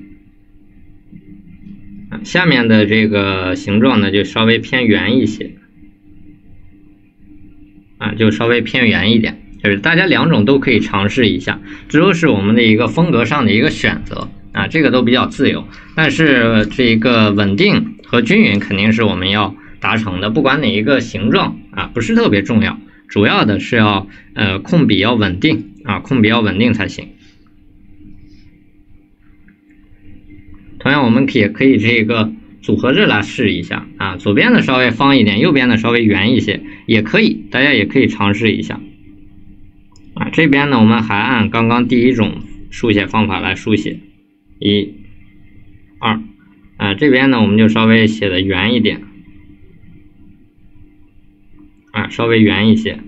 啊，下面的这个形状呢就稍微偏圆一些，啊，就稍微偏圆一点。就是大家两种都可以尝试一下，这都是我们的一个风格上的一个选择啊，这个都比较自由。但是这个稳定和均匀肯定是我们要达成的，不管哪一个形状啊，不是特别重要，主要的是要呃控笔要稳定啊，控笔要稳定才行。同样，我们也可以这个组合着来试一下啊，左边的稍微方一点，右边的稍微圆一些，也可以，大家也可以尝试一下啊。这边呢，我们还按刚刚第一种书写方法来书写，一、二，啊，这边呢我们就稍微写的圆一点。啊，稍微圆一些，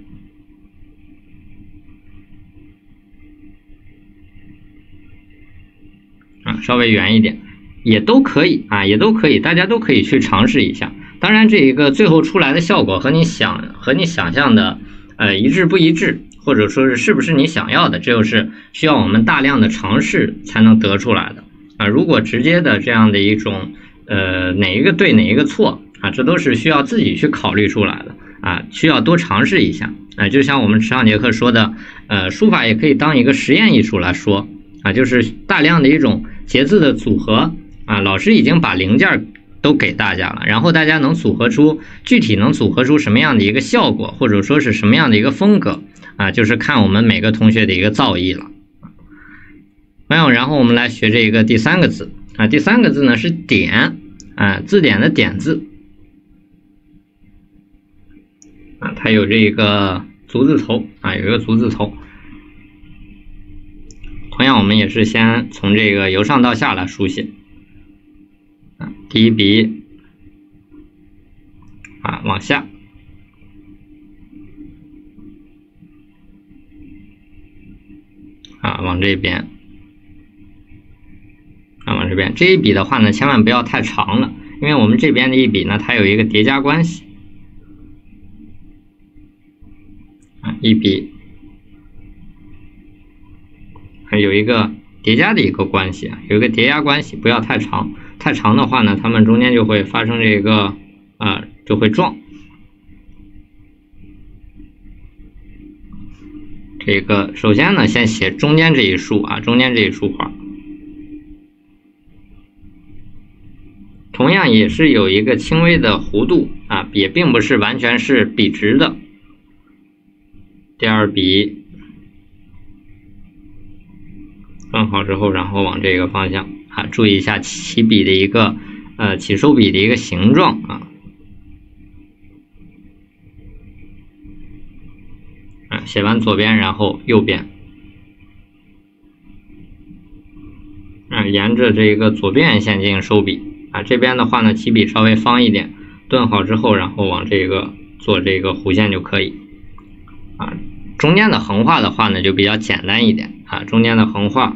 啊，稍微圆一点，也都可以啊，也都可以，大家都可以去尝试一下。当然，这一个最后出来的效果和你想和你想象的呃一致不一致，或者说是是不是你想要的，这就是需要我们大量的尝试才能得出来的啊。如果直接的这样的一种呃哪一个对哪一个错啊，这都是需要自己去考虑出来的。啊，需要多尝试一下啊，就像我们上节课说的，呃，书法也可以当一个实验艺术来说啊，就是大量的一种节字的组合啊，老师已经把零件都给大家了，然后大家能组合出具体能组合出什么样的一个效果，或者说是什么样的一个风格啊，就是看我们每个同学的一个造诣了。没有，然后我们来学这个第三个字啊，第三个字呢是点啊，字典的点字。啊，它有这个足字头啊，有一个足字头。同样，我们也是先从这个由上到下来书写。啊，第一笔啊，往下，啊，往这边，啊，往这边。这一笔的话呢，千万不要太长了，因为我们这边的一笔呢，它有一个叠加关系。一笔还有一个叠加的一个关系啊，有一个叠加关系，不要太长，太长的话呢，它们中间就会发生这个啊，就会撞。这个首先呢，先写中间这一竖啊，中间这一竖块，同样也是有一个轻微的弧度啊，也并不是完全是笔直的。第二笔放好之后，然后往这个方向啊，注意一下起笔的一个呃起收笔的一个形状啊，啊，写完左边，然后右边，啊，沿着这个左边线进行收笔啊，这边的话呢，起笔稍微方一点，顿好之后，然后往这个做这个弧线就可以。啊，中间的横画的话呢，就比较简单一点啊，中间的横画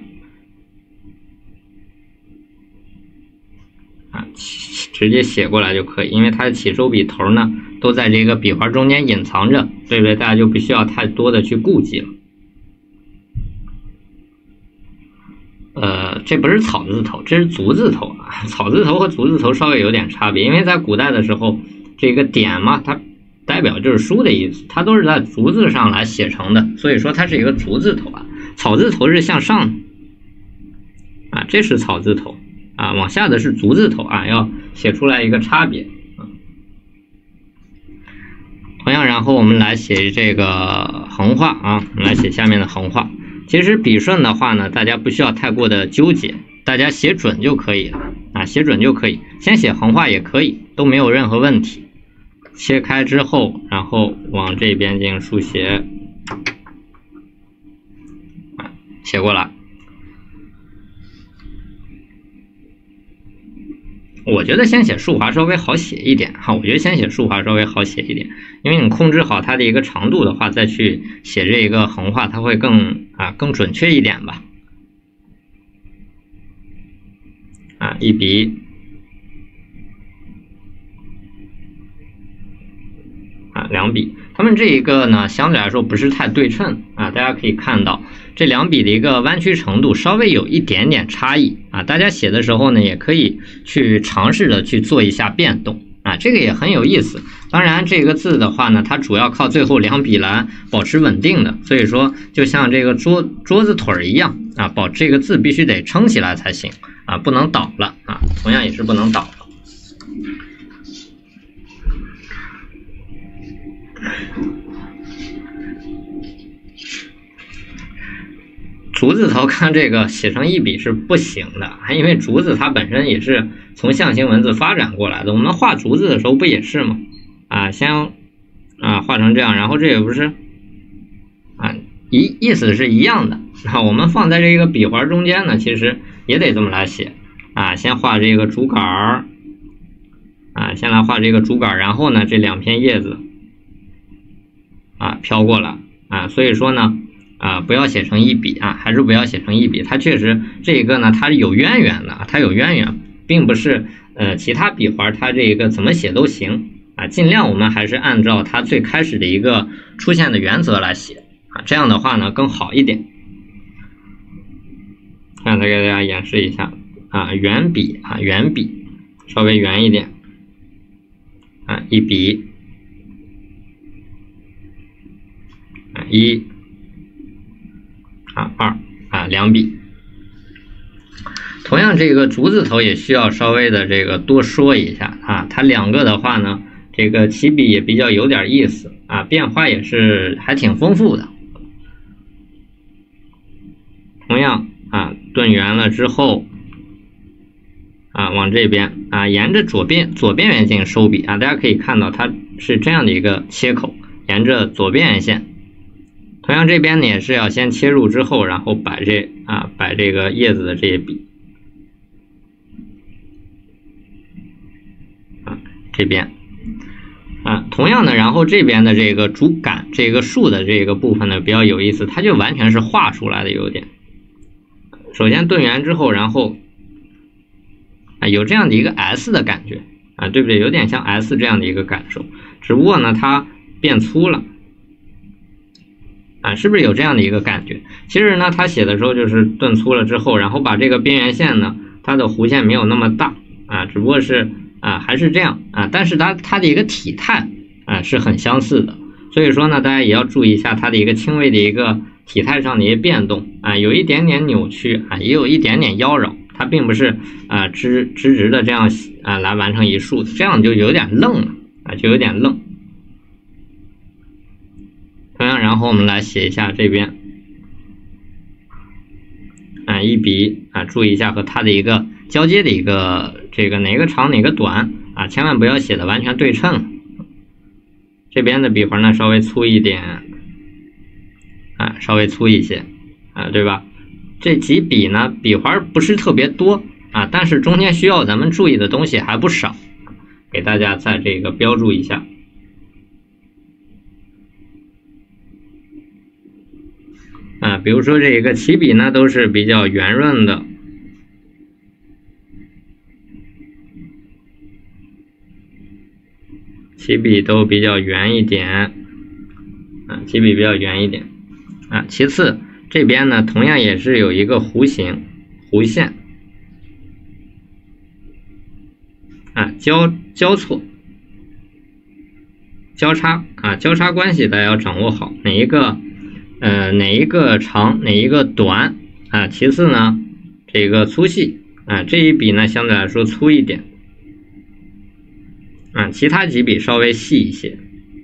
啊，直接写过来就可以，因为它的起收笔头呢都在这个笔画中间隐藏着，对不对？大家就不需要太多的去顾忌了。呃，这不是草字头，这是足字头啊。草字头和足字头稍微有点差别，因为在古代的时候，这个点嘛，它代表就是书的意思，它都是在足字上来写成的，所以说它是一个足字头啊。草字头是向上啊，这是草字头啊，往下的是足字头啊，要写出来一个差别啊。同样，然后我们来写这个横画啊，我们来写下面的横画。其实笔顺的话呢，大家不需要太过的纠结，大家写准就可以了啊，写准就可以，先写横画也可以，都没有任何问题。切开之后，然后往这边进行书写，啊，写过来。我觉得先写竖划稍微好写一点哈，我觉得先写竖划稍微好写一点，因为你控制好它的一个长度的话，再去写这一个横画，它会更啊更准确一点吧。啊，一笔。啊， 两笔，它们这一个呢相对来说不是太对称啊，大家可以看到这两笔的一个弯曲程度稍微有一点点差异啊，大家写的时候呢也可以去尝试着去做一下变动啊，这个也很有意思。当然这个字的话呢，它主要靠最后两笔来保持稳定的，所以说就像这个桌桌子腿一样啊，保这个字必须得撑起来才行啊，不能倒了啊，同样也是不能倒了。竹字头看这个写成一笔是不行的，因为竹字它本身也是从象形文字发展过来的。我们画竹字的时候不也是吗？啊，先啊画成这样，然后这也不是啊意意思是一样的。啊，我们放在这个笔环中间呢，其实也得这么来写啊。先画这个竹杆儿啊，先来画这个竹杆，然后呢这两片叶子啊飘过来啊，所以说呢。啊，不要写成一笔啊，还是不要写成一笔。它确实这一个呢，它是有渊源的，它有渊源，并不是呃其他笔环它这个怎么写都行啊。尽量我们还是按照它最开始的一个出现的原则来写啊，这样的话呢更好一点。看再给大家演示一下啊，圆笔啊，圆笔稍微圆一点啊，一笔啊一。啊，二啊，两笔。同样，这个竹字头也需要稍微的这个多说一下啊。它两个的话呢，这个起笔也比较有点意思啊，变化也是还挺丰富的。同样啊，顿圆了之后啊，往这边啊，沿着左边左边缘进行收笔啊。大家可以看到它是这样的一个切口，沿着左边缘线。同样这边呢也是要先切入之后，然后摆这啊摆这个叶子的这些笔啊这边啊同样的，然后这边的这个竹杆这个树的这个部分呢比较有意思，它就完全是画出来的有点。首先顿圆之后，然后啊有这样的一个 S 的感觉啊，对不对？有点像 S 这样的一个感受，只不过呢它变粗了。啊，是不是有这样的一个感觉？其实呢，他写的时候就是顿粗了之后，然后把这个边缘线呢，它的弧线没有那么大啊，只不过是啊还是这样啊，但是它它的一个体态啊是很相似的，所以说呢，大家也要注意一下它的一个轻微的一个体态上的一些变动啊，有一点点扭曲啊，也有一点点妖娆，它并不是啊直直直的这样啊来完成一竖，这样就有点愣了啊，就有点愣。同样，然后我们来写一下这边啊，一笔啊，注意一下和它的一个交接的一个这个哪个长哪个短啊，千万不要写的完全对称。这边的笔环呢稍微粗一点啊，稍微粗一些啊，对吧？这几笔呢笔环不是特别多啊，但是中间需要咱们注意的东西还不少，给大家在这个标注一下。啊，比如说这个起笔呢都是比较圆润的，起笔都比较圆一点，啊，起笔比较圆一点，啊，其次这边呢同样也是有一个弧形、弧线，啊，交交错、交叉啊，交叉关系大家要掌握好，哪一个。呃，哪一个长，哪一个短啊？其次呢，这个粗细啊，这一笔呢相对来说粗一点啊，其他几笔稍微细一些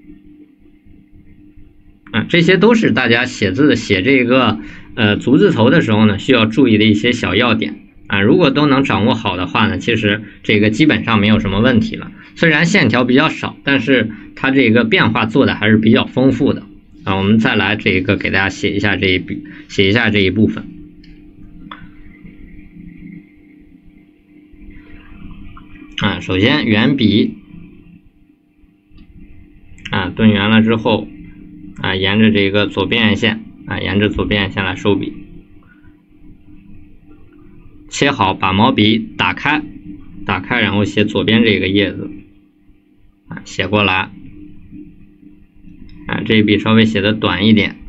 啊，这些都是大家写字写这个呃足字头的时候呢需要注意的一些小要点啊。如果都能掌握好的话呢，其实这个基本上没有什么问题了。虽然线条比较少，但是它这个变化做的还是比较丰富的。啊，我们再来这个给大家写一下这一笔，写一下这一部分。啊，首先圆笔，啊，顿圆了之后，啊，沿着这个左边沿线，啊，沿着左边沿线来收笔，切好，把毛笔打开，打开，然后写左边这个叶子，啊，写过来。 这一笔稍微写的短一点，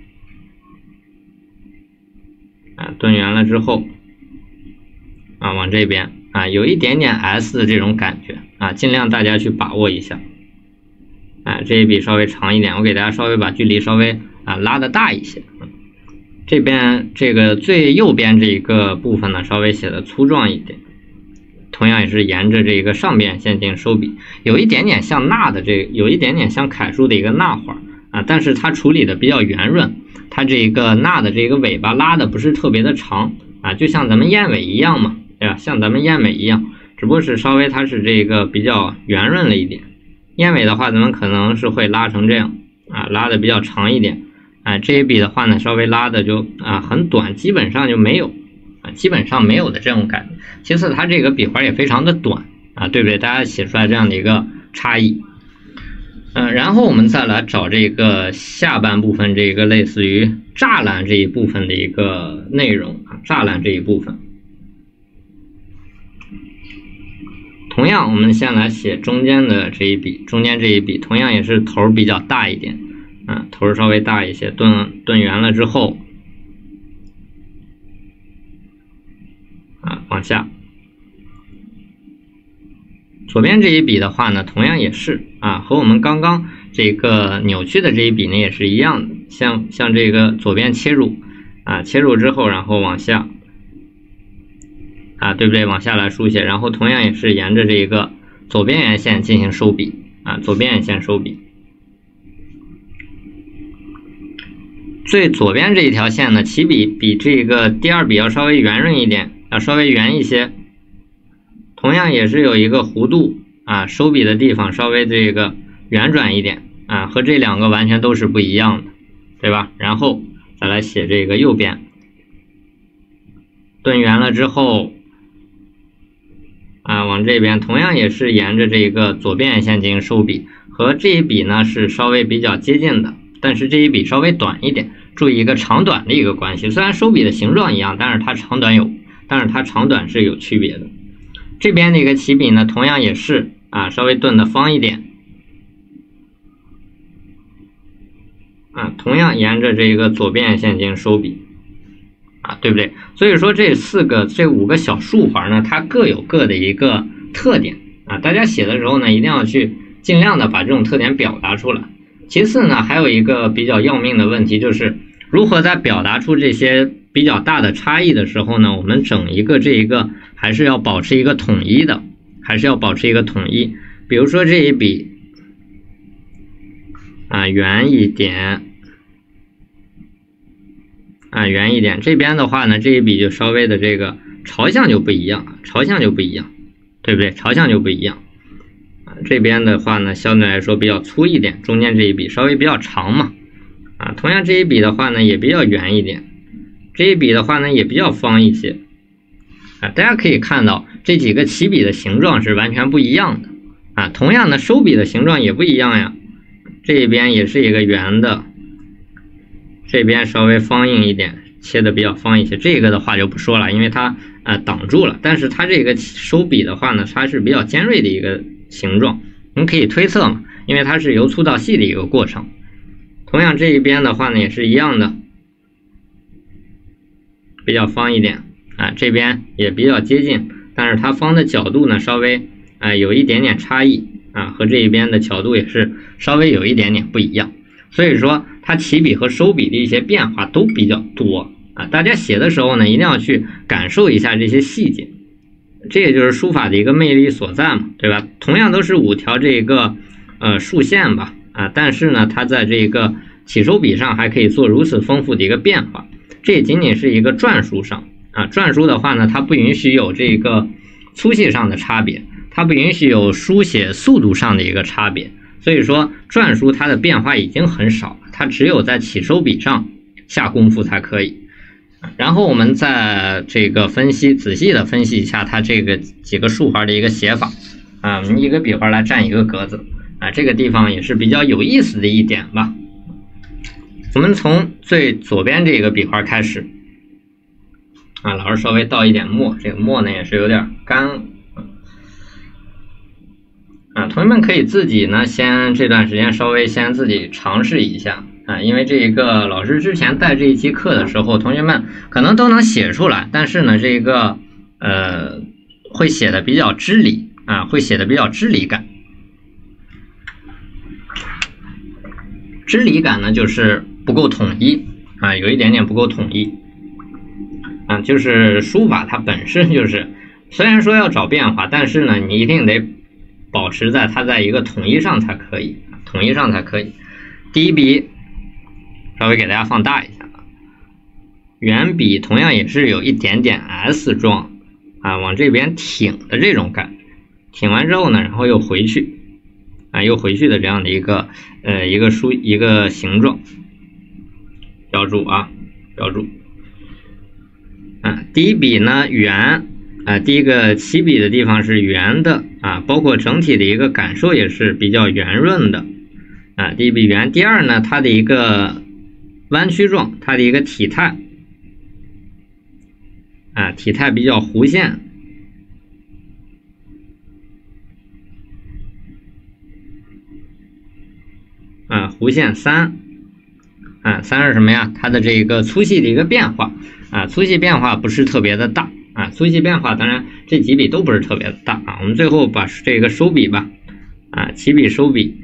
啊，顿圆了之后，啊，往这边啊，有一点点 S 的这种感觉啊，尽量大家去把握一下。啊，这一笔稍微长一点，我给大家稍微把距离稍微啊拉的大一些。这边这个最右边这一个部分呢，稍微写的粗壮一点，同样也是沿着这个上边线进行收笔，有一点点像捺的这，有一点点像楷书的一个捺花啊，但是它处理的比较圆润，它这个捺的这个尾巴拉的不是特别的长啊，就像咱们燕尾一样嘛，对吧？像咱们燕尾一样，只不过是稍微它是这个比较圆润了一点。燕尾的话，咱们可能是会拉成这样啊，拉的比较长一点。啊，这一笔的话呢，稍微拉的就啊很短，基本上就没有啊，基本上没有的这种感觉。其次，它这个笔画也非常的短啊，对不对？大家写出来这样的一个差异。嗯、呃，然后我们再来找这个下半部分这个类似于栅栏这一部分的一个内容啊，栅栏这一部分。同样，我们先来写中间的这一笔，中间这一笔同样也是头比较大一点，啊，头稍微大一些，顿顿圆了之后，啊，往下。左边这一笔的话呢，同样也是啊，和我们刚刚这个扭曲的这一笔呢也是一样的，像像这个左边切入，啊，切入之后，然后往下。啊，对不对？往下来书写，然后同样也是沿着这个左边圆线进行收笔啊，左边圆线收笔。最左边这一条线呢，起笔比这个第二笔要稍微圆润一点，要稍微圆一些。同样也是有一个弧度啊，收笔的地方稍微这个圆转一点啊，和这两个完全都是不一样的，对吧？然后再来写这个右边，顿圆了之后。啊，往这边同样也是沿着这个左边圆线进行收笔，和这一笔呢是稍微比较接近的，但是这一笔稍微短一点，注意一个长短的一个关系。虽然收笔的形状一样，但是它长短有，但是它长短是有区别的。这边的一个起笔呢，同样也是啊，稍微顿的方一点，啊，同样沿着这个左边圆线进行收笔。啊，对不对？所以说这四个、这五个小竖环呢，它各有各的一个特点啊。大家写的时候呢，一定要去尽量的把这种特点表达出来。其次呢，还有一个比较要命的问题，就是如何在表达出这些比较大的差异的时候呢，我们整一个这一个还是要保持一个统一的，还是要保持一个统一。比如说这一笔啊，圆一点。啊，圆一点，这边的话呢，这一笔就稍微的这个朝向就不一样，朝向就不一样，对不对？朝向就不一样。啊，这边的话呢，相对来说比较粗一点，中间这一笔稍微比较长嘛。啊，同样这一笔的话呢，也比较圆一点，这一笔的话呢，也比较方一些。啊，大家可以看到这几个起笔的形状是完全不一样的。啊，同样的收笔的形状也不一样呀，这边也是一个圆的。这边稍微方硬一点，切的比较方一些，这个的话就不说了，因为它呃挡住了。但是它这个收笔的话呢，它是比较尖锐的一个形状，我们可以推测嘛，因为它是由粗到细的一个过程。同样这一边的话呢，也是一样的，比较方一点啊，这边也比较接近，但是它方的角度呢，稍微啊、呃、有一点点差异啊，和这一边的角度也是稍微有一点点不一样。所以说它起笔和收笔的一些变化都比较多啊，大家写的时候呢，一定要去感受一下这些细节，这也就是书法的一个魅力所在嘛，对吧？同样都是五条这个呃竖线吧啊，但是呢，它在这个起收笔上还可以做如此丰富的一个变化，这也仅仅是一个篆书上啊，篆书的话呢，它不允许有这个粗细上的差别，它不允许有书写速度上的一个差别。所以说篆书它的变化已经很少了，它只有在起收笔上下功夫才可以。然后我们再这个分析，仔细的分析一下它这个几个竖环的一个写法啊，我们一个笔画来占一个格子啊，这个地方也是比较有意思的一点吧。我们从最左边这个笔画开始啊，老师稍微倒一点墨，这个墨呢也是有点干啊，同样同学们可以自己呢，先这段时间稍微先自己尝试一下啊，因为这一个老师之前带这一期课的时候，同学们可能都能写出来，但是呢，这个呃会写的比较支离啊，会写的比较支离感。支离感呢，就是不够统一啊，有一点点不够统一啊，就是书法它本身就是，虽然说要找变化，但是呢，你一定得保持在它在一个统一上才可以，统一上才可以。第一笔稍微给大家放大一下啊，圆笔同样也是有一点点 S 状啊，往这边挺的这种感觉，挺完之后呢，然后又回去。啊，又回去的这样的一个呃一个书一个形状，标注啊，标注。啊，第一笔呢圆啊，第一个起笔的地方是圆的啊，包括整体的一个感受也是比较圆润的啊。第一笔圆，第二呢，它的一个弯曲状，它的一个体态啊，体态比较弧线。啊，弧线三，啊，三是什么呀？它的这个粗细的一个变化，啊，粗细变化不是特别的大，啊，粗细变化当然这几笔都不是特别的大啊。我们最后把这个收笔吧，啊，起笔收笔，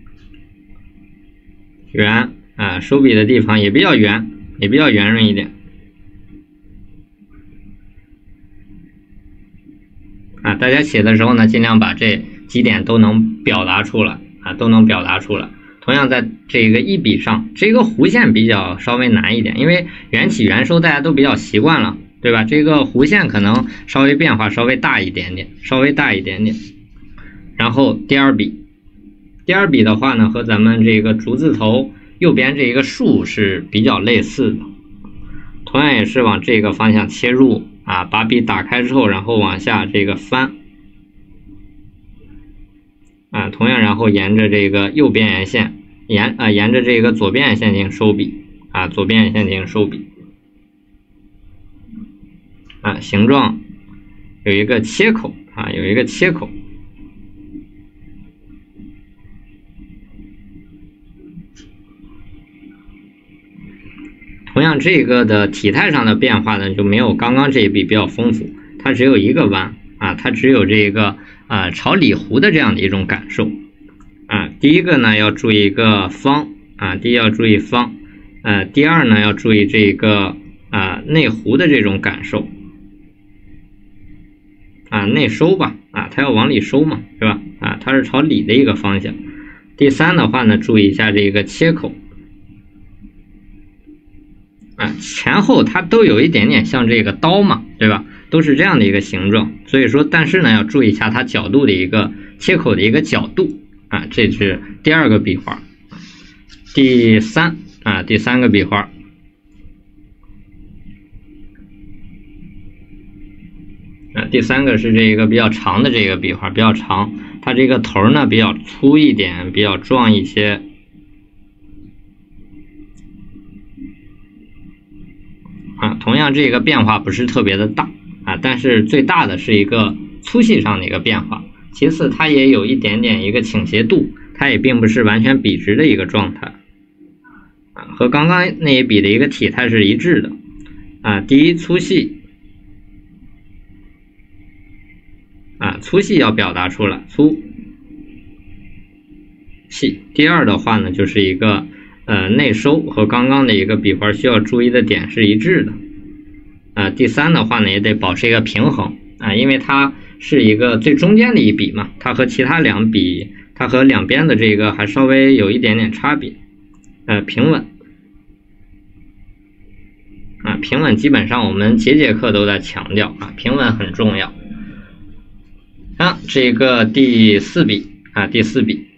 圆，啊，收笔的地方也比较圆，也比较圆润一点，啊，大家写的时候呢，尽量把这几点都能表达出来，啊，都能表达出来。同样在这个一笔上，这个弧线比较稍微难一点，因为圆起圆收大家都比较习惯了，对吧？这个弧线可能稍微变化稍微大一点点，稍微大一点点。然后第二笔，第二笔的话呢，和咱们这个竹字头右边这一个竖是比较类似的，同样也是往这个方向切入啊，把笔打开之后，然后往下这个翻。啊，同样，然后沿着这个右边沿线，沿啊沿着这个左边沿线进行收笔啊，左边沿线进行收笔啊，形状有一个切口啊，有一个切口。同样，这个的体态上的变化呢，就没有刚刚这一笔比较丰富，它只有一个弯啊，它只有这个。啊，朝里弧的这样的一种感受啊。第一个呢要注意一个方啊，第一要注意方，呃，第二呢要注意这个啊内弧的这种感受啊，内收吧啊，它要往里收嘛，是吧？啊，它是朝里的一个方向。第三的话呢，注意一下这个切口啊，前后它都有一点点像这个刀嘛，对吧？都是这样的一个形状，所以说，但是呢，要注意一下它角度的一个切口的一个角度啊，这是第二个笔画。第三啊，第三个笔画啊，第三个是这个比较长的这个笔画，比较长，它这个头呢比较粗一点，比较壮一些。啊，同样这个变化不是特别的大。啊，但是最大的是一个粗细上的一个变化，其次它也有一点点一个倾斜度，它也并不是完全笔直的一个状态，啊，和刚刚那一笔的一个体态是一致的，啊，第一粗细，啊，粗细要表达出来，粗细。第二的话呢，就是一个呃内收和刚刚的一个笔画需要注意的点是一致的。啊，第三的话呢，也得保持一个平衡啊，因为它是一个最中间的一笔嘛，它和其他两笔，它和两边的这个还稍微有一点点差别。呃，平稳啊，平稳基本上我们节节课都在强调啊，平稳很重要。啊，这个第四笔啊，第四笔，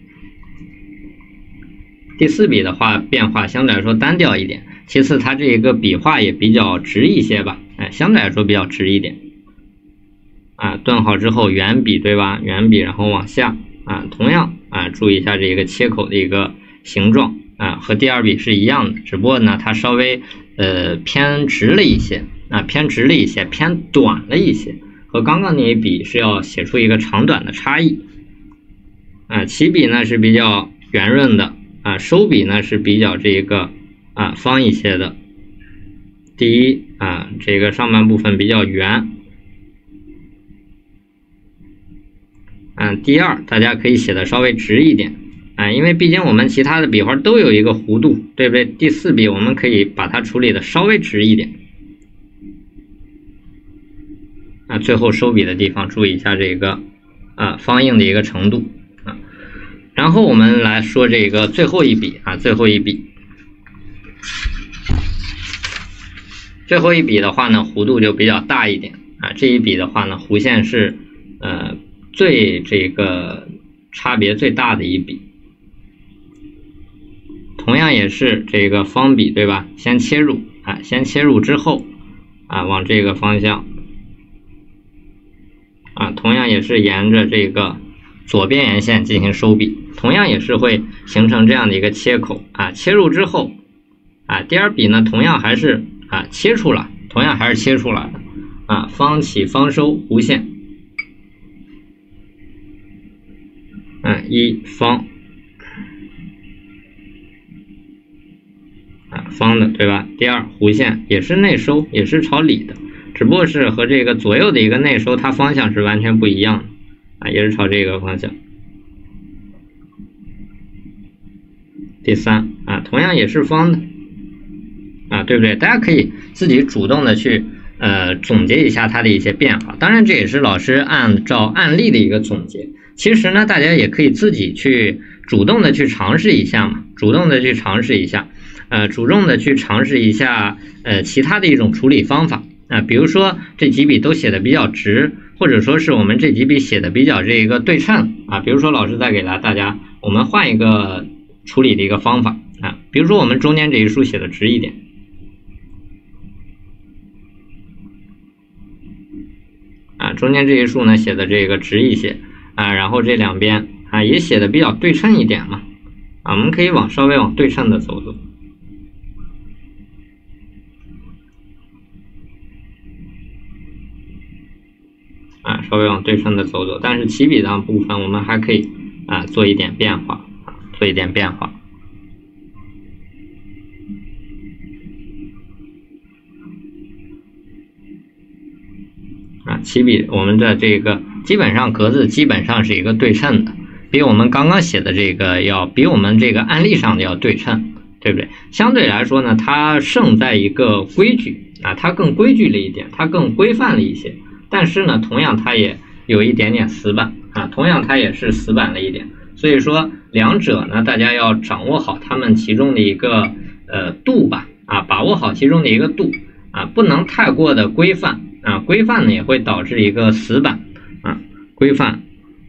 第四笔的话变化相对来说单调一点，其次它这个笔画也比较直一些吧。哎，相对来说比较直一点啊，顿好之后圆笔，对吧？圆笔，然后往下啊，同样啊，注意一下这个切口的一个形状啊，和第二笔是一样的，只不过呢，它稍微呃偏直了一些啊，偏直了一些，偏短了一些，和刚刚那一笔是要写出一个长短的差异啊，起笔呢是比较圆润的啊，收笔呢是比较这个啊方一些的。第一啊，这个上半部分比较圆。嗯，第二，大家可以写的稍微直一点啊，因为毕竟我们其他的笔画都有一个弧度，对不对？第四笔我们可以把它处理的稍微直一点啊。最后收笔的地方注意一下这个啊方硬的一个程度啊。然后我们来说这个最后一笔啊，最后一笔，最后一笔的话呢，弧度就比较大一点啊。这一笔的话呢，弧线是呃。最这个差别最大的一笔，同样也是这个方笔，对吧？先切入啊，先切入之后啊，往这个方向啊，同样也是沿着这个左边沿线进行收笔，同样也是会形成这样的一个切口啊。切入之后啊，第二笔呢，同样还是啊切出来，同样还是切出来的啊，方起方收弧线。嗯，一方啊，方的对吧？第二弧线也是内收，也是朝里的，只不过是和这个左右的一个内收，它方向是完全不一样的啊，也是朝这个方向。第三啊，同样也是方的啊，对不对？大家可以自己主动的去呃总结一下它的一些变化，当然这也是老师按照案例的一个总结。其实呢，大家也可以自己去主动的去尝试一下嘛，主动的去尝试一下，呃，主动的去尝试一下呃其他的一种处理方法啊、呃，比如说这几笔都写的比较直，或者说是我们这几笔写的比较这个对称啊，比如说老师再给大家，我们换一个处理的一个方法啊，比如说我们中间这一竖写的直一点。啊，中间这一竖呢写的这个直一些啊，然后这两边啊也写的比较对称一点嘛，啊，我们可以往稍微往对称的走走，啊，稍微往对称的走走，但是起笔的部分我们还可以啊做一点变化，啊，做一点变化。啊，起笔我们的这个基本上格子基本上是一个对称的，比我们刚刚写的这个要比我们这个案例上的要对称，对不对？相对来说呢，它胜在一个规矩啊，它更规矩了一点，它更规范了一些。但是呢，同样它也有一点点死板啊，同样它也是死板了一点。所以说两者呢，大家要掌握好它们其中的一个呃度吧，啊，把握好其中的一个度啊，不能太过的规范。啊，规范呢也会导致一个死板啊，规范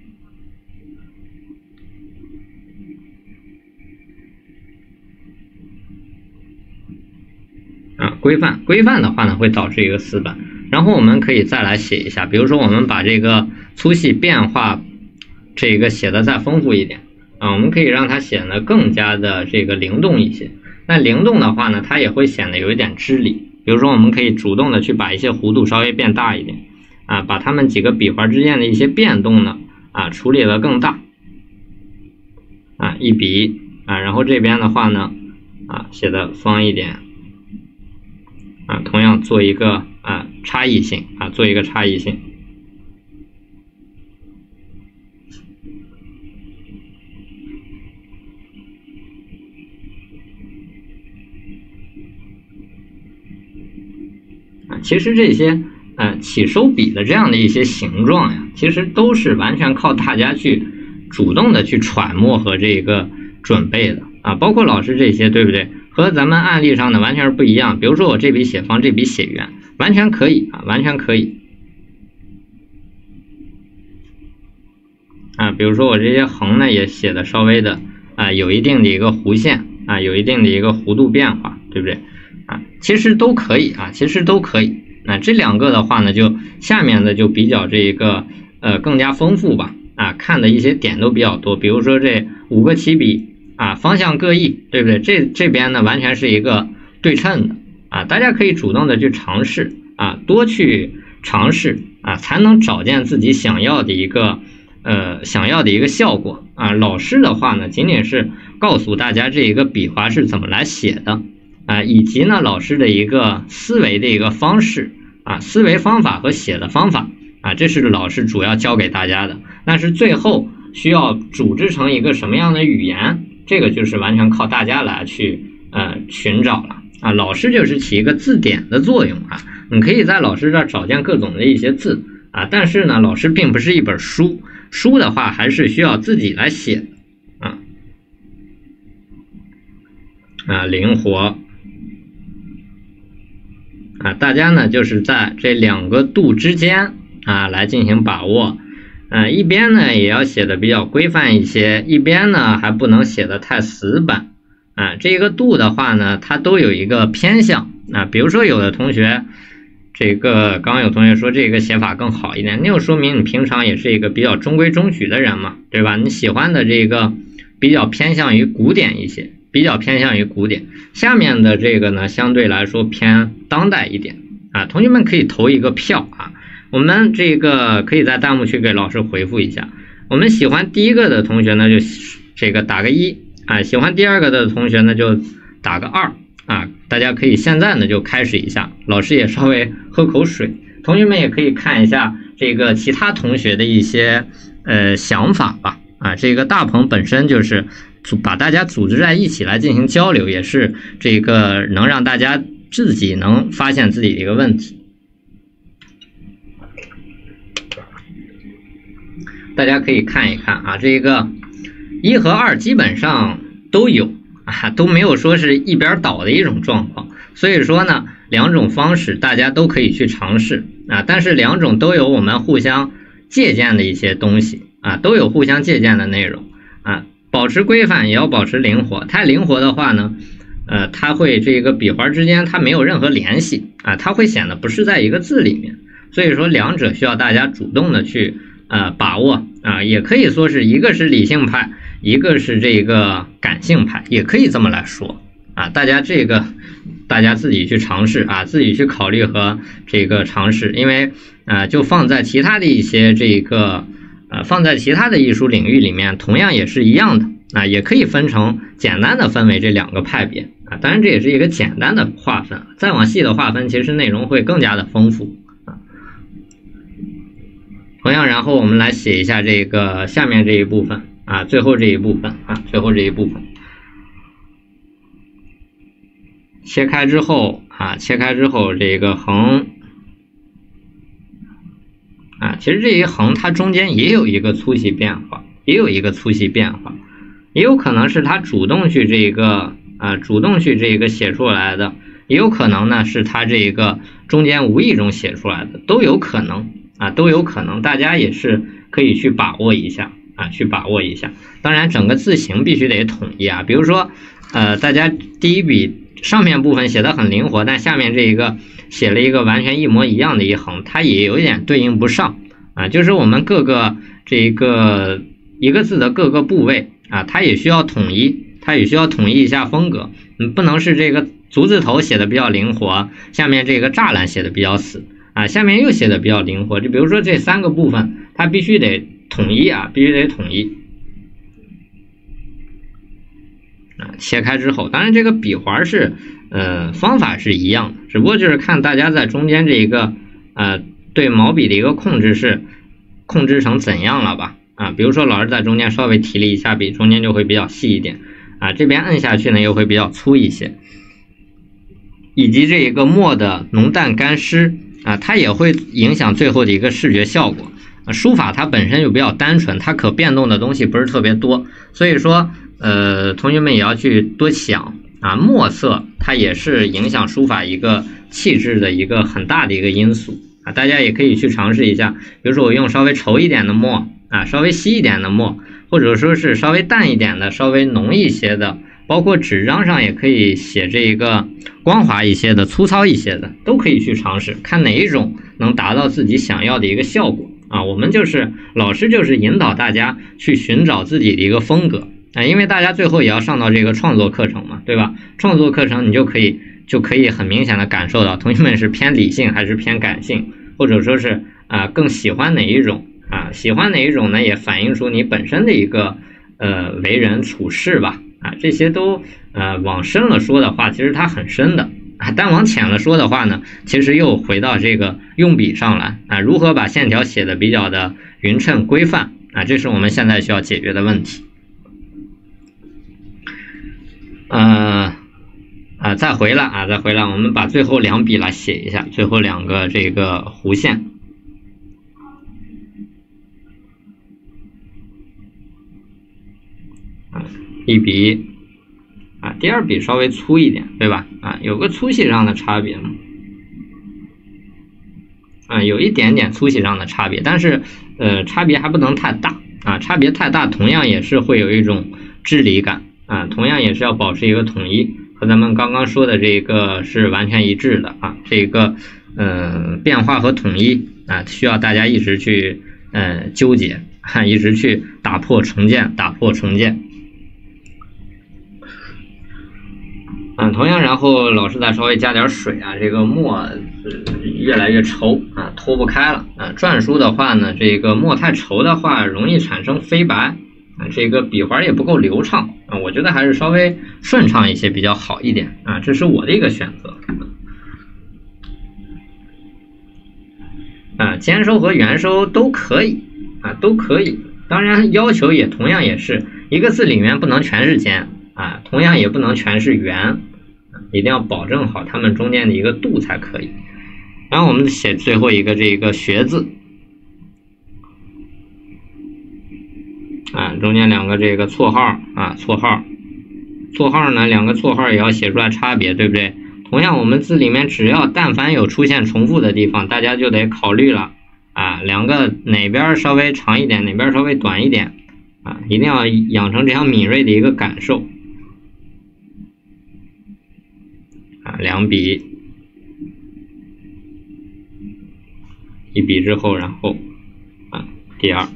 啊，规范规范的话呢会导致一个死板。然后我们可以再来写一下，比如说我们把这个粗细变化这个写的再丰富一点啊，我们可以让它显得更加的这个灵动一些。那灵动的话呢，它也会显得有一点支离。比如说我们可以主动的去把一些弧度稍微变大一点啊，把它们几个笔画之间的一些变动呢啊处理的更大啊，一笔啊，然后这边的话呢啊写的方一点啊，同样做一个啊差异性啊，做一个差异性。其实这些呃起收笔的这样的一些形状呀，其实都是完全靠大家去主动的去揣摩和这个准备的啊，包括老师这些，对不对？和咱们案例上的完全是不一样。比如说我这笔写方，这笔写圆，完全可以啊，完全可以啊。比如说我这些横呢也写的稍微的啊有一定的一个弧线啊，有一定的一个弧度变化，对不对？啊，其实都可以啊，其实都可以。那这两个的话呢，就下面的就比较这个呃更加丰富吧，啊，看的一些点都比较多。比如说这五个起笔啊，方向各异，对不对？这这边呢完全是一个对称的啊，大家可以主动的去尝试啊，多去尝试啊，才能找见自己想要的一个呃想要的一个效果啊。老师的话呢，仅仅是告诉大家这一个笔划是怎么来写的啊，以及呢老师的一个思维的一个方式啊，思维方法和写的方法啊，这是老师主要教给大家的。但是最后需要组织成一个什么样的语言，这个就是完全靠大家来去呃寻找了啊。老师就是起一个字典的作用啊，你可以在老师这儿找见各种的一些字啊，但是呢，老师并不是一本书，书的话还是需要自己来写的啊啊，灵活啊，大家呢就是在这两个度之间啊来进行把握。呃，一边呢也要写的比较规范一些，一边呢还不能写的太死板啊。这个度的话呢，它都有一个偏向啊。比如说有的同学，这个刚刚有同学说这个写法更好一点，那就说明你平常也是一个比较中规中矩的人嘛，对吧？你喜欢的这个比较偏向于古典一些，比较偏向于古典。下面的这个呢，相对来说偏当代一点啊。同学们可以投一个票啊。我们这个可以在弹幕区给老师回复一下。我们喜欢第一个的同学呢，就这个打个一啊；喜欢第二个的同学呢，就打个二啊。大家可以现在呢就开始一下，老师也稍微喝口水。同学们也可以看一下这个其他同学的一些呃想法吧啊。这个大鹏本身就是组把大家组织在一起来进行交流，也是这个能让大家自己能发现自己的一个问题。大家可以看一看啊，这个一和二基本上都有啊，都没有说是一边倒的一种状况。所以说呢，两种方式大家都可以去尝试啊，但是两种都有我们互相借鉴的一些东西啊，都有互相借鉴的内容啊。保持规范也要保持灵活，太灵活的话呢，呃，它会这个笔划之间它没有任何联系啊，它会显得不是在一个字里面。所以说两者需要大家主动的去呃，把握啊，也可以说是一个是理性派，一个是这个感性派，也可以这么来说啊。大家这个，大家自己去尝试啊，自己去考虑和这个尝试，因为啊，就放在其他的一些这个呃，放在其他的艺术领域里面，同样也是一样的啊，也可以分成简单的分为这两个派别啊。当然这也是一个简单的划分，再往细的划分，其实内容会更加的丰富。同样，然后我们来写一下这个下面这一部分啊，最后这一部分啊，最后这一部分切开之后啊，切开之后这个横啊，其实这一横它中间也有一个粗细变化，也有一个粗细变化，也有可能是它主动去这个啊，主动去这个写出来的，也有可能呢是它这个中间无意中写出来的，都有可能。啊，都有可能，大家也是可以去把握一下啊，去把握一下。当然，整个字形必须得统一啊。比如说，呃，大家第一笔上面部分写的很灵活，但下面这一个写了一个完全一模一样的一横，它也有一点对应不上啊。就是我们各个这个一个字的各个部位啊，它也需要统一，它也需要统一一下风格。嗯，不能是这个足字头写的比较灵活，下面这个栅栏写的比较死。啊，下面又写的比较灵活，就比如说这三个部分，它必须得统一啊，必须得统一啊。切开之后，当然这个笔划是，呃，方法是一样的，只不过就是看大家在中间这一个，呃，对毛笔的一个控制是控制成怎样了吧？啊，比如说老师在中间稍微提了一下笔，中间就会比较细一点啊，这边摁下去呢又会比较粗一些，以及这一个墨的浓淡干湿。啊，它也会影响最后的一个视觉效果。啊，书法它本身就比较单纯，它可变动的东西不是特别多，所以说，呃，同学们也要去多想啊。墨色它也是影响书法一个气质的一个很大的一个因素啊。大家也可以去尝试一下，比如说我用稍微稠一点的墨啊，稍微稀一点的墨，或者说是稍微淡一点的、稍微浓一些的。包括纸张上也可以写这一个光滑一些的、粗糙一些的，都可以去尝试，看哪一种能达到自己想要的一个效果啊。我们就是老师就是引导大家去寻找自己的一个风格啊，因为大家最后也要上到这个创作课程嘛，对吧？创作课程你就可以就可以很明显的感受到同学们是偏理性还是偏感性，或者说是啊更喜欢哪一种啊啊，喜欢哪一种呢，也反映出你本身的一个呃为人处事吧，啊，这些都呃往深了说的话，其实它很深的啊，但往浅了说的话呢，其实又回到这个用笔上来啊，如何把线条写的比较的匀称规范啊，这是我们现在需要解决的问题。呃啊，再回来啊，再回来，我们把最后两笔来写一下，最后两个这个弧线。啊，一笔啊，第二笔稍微粗一点，对吧？啊，有个粗细上的差别嘛，啊，有一点点粗细上的差别，但是呃，差别还不能太大啊，差别太大，同样也是会有一种支离感啊，同样也是要保持一个统一，和咱们刚刚说的这个是完全一致的啊，这个呃变化和统一啊，需要大家一直去呃纠结，啊，一直去打破重建，打破重建。嗯，同样，然后老师再稍微加点水啊，这个墨越来越稠啊，脱不开了啊。篆书的话呢，这个墨太稠的话，容易产生飞白啊，这个笔划也不够流畅啊。我觉得还是稍微顺畅一些比较好一点啊，这是我的一个选择。啊，尖收和圆收都可以啊，都可以。当然，要求也同样也是一个字里面不能全是尖啊，同样也不能全是圆。一定要保证好它们中间的一个度才可以。然后我们写最后一个这个学字，啊，中间两个这个错号啊，错号，错号呢，两个错号也要写出来差别，对不对？同样，我们字里面只要但凡有出现重复的地方，大家就得考虑了啊，两个哪边稍微长一点，哪边稍微短一点啊，一定要养成这样敏锐的一个感受。啊，两笔，一笔之后，然后啊，第二，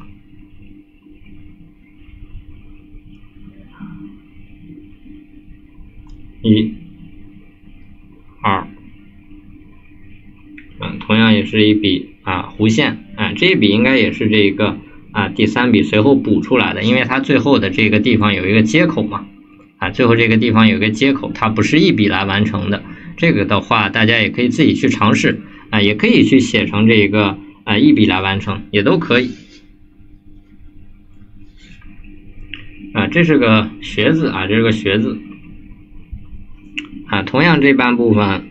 一，二，啊，同样也是一笔啊弧线啊，这一笔应该也是这个啊第三笔随后补出来的，因为它最后的这个地方有一个接口嘛。啊，最后这个地方有一个接口，它不是一笔来完成的。这个的话，大家也可以自己去尝试啊，也可以去写成这个啊一笔来完成，也都可以。啊，这是个学字啊，这是个学字啊。同样这半部分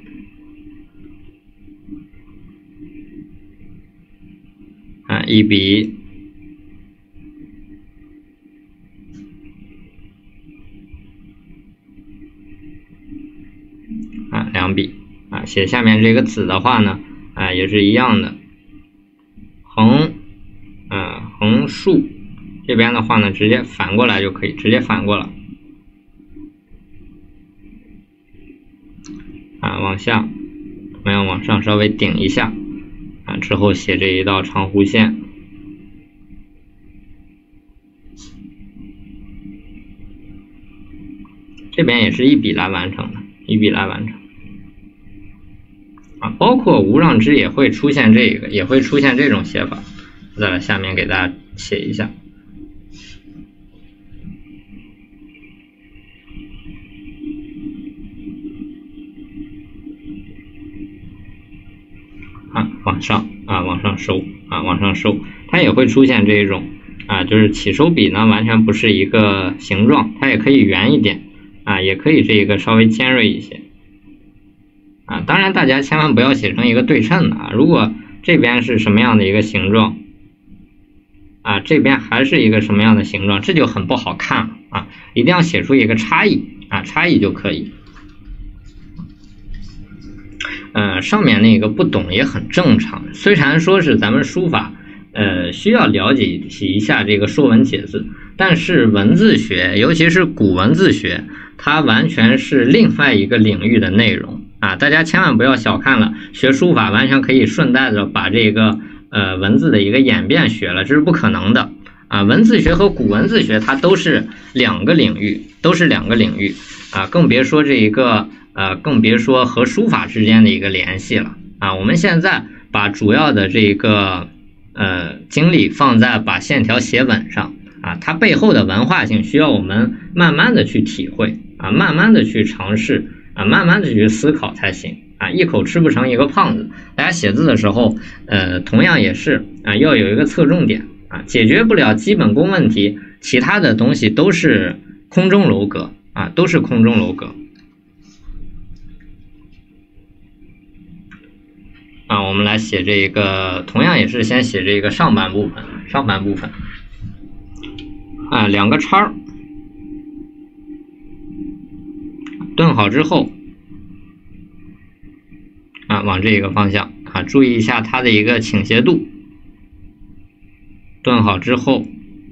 啊，一笔。啊，两笔啊，写下面这个子的话呢，啊，也是一样的，横，啊，横竖这边的话呢，直接反过来就可以，直接反过了，啊，往下，同样往上稍微顶一下，啊，之后写这一道长弧线，这边也是一笔来完成的，一笔来完成。啊，包括无让之也会出现这个，也会出现这种写法。再来下面给大家写一下。啊，往上啊，往上收啊，往上收，它也会出现这种啊，就是起收笔呢完全不是一个形状，它也可以圆一点啊，也可以这个稍微尖锐一些。啊，当然大家千万不要写成一个对称的啊！如果这边是什么样的一个形状，啊，这边还是一个什么样的形状，这就很不好看了啊！一定要写出一个差异啊，差异就可以。呃，上面那个不懂也很正常，虽然说是咱们书法，呃，需要了解一下这个说文解字，但是文字学，尤其是古文字学，它完全是另外一个领域的内容。啊，大家千万不要小看了，学书法完全可以顺带着把这个呃文字的一个演变学了，这是不可能的啊！文字学和古文字学它都是两个领域，都是两个领域啊，更别说这一个呃，更别说和书法之间的一个联系了啊！我们现在把主要的这个呃精力放在把线条写稳上啊，它背后的文化性需要我们慢慢的去体会啊，慢慢的去尝试啊，慢慢的去思考才行啊，一口吃不成一个胖子。大家写字的时候，呃，同样也是啊，要有一个侧重点啊，解决不了基本功问题，其他的东西都是空中楼阁啊，都是空中楼阁。啊，我们来写这个，同样也是先写这个上半部分，上半部分啊，两个叉儿，顿好之后啊，往这个方向啊，注意一下它的一个倾斜度，顿好之后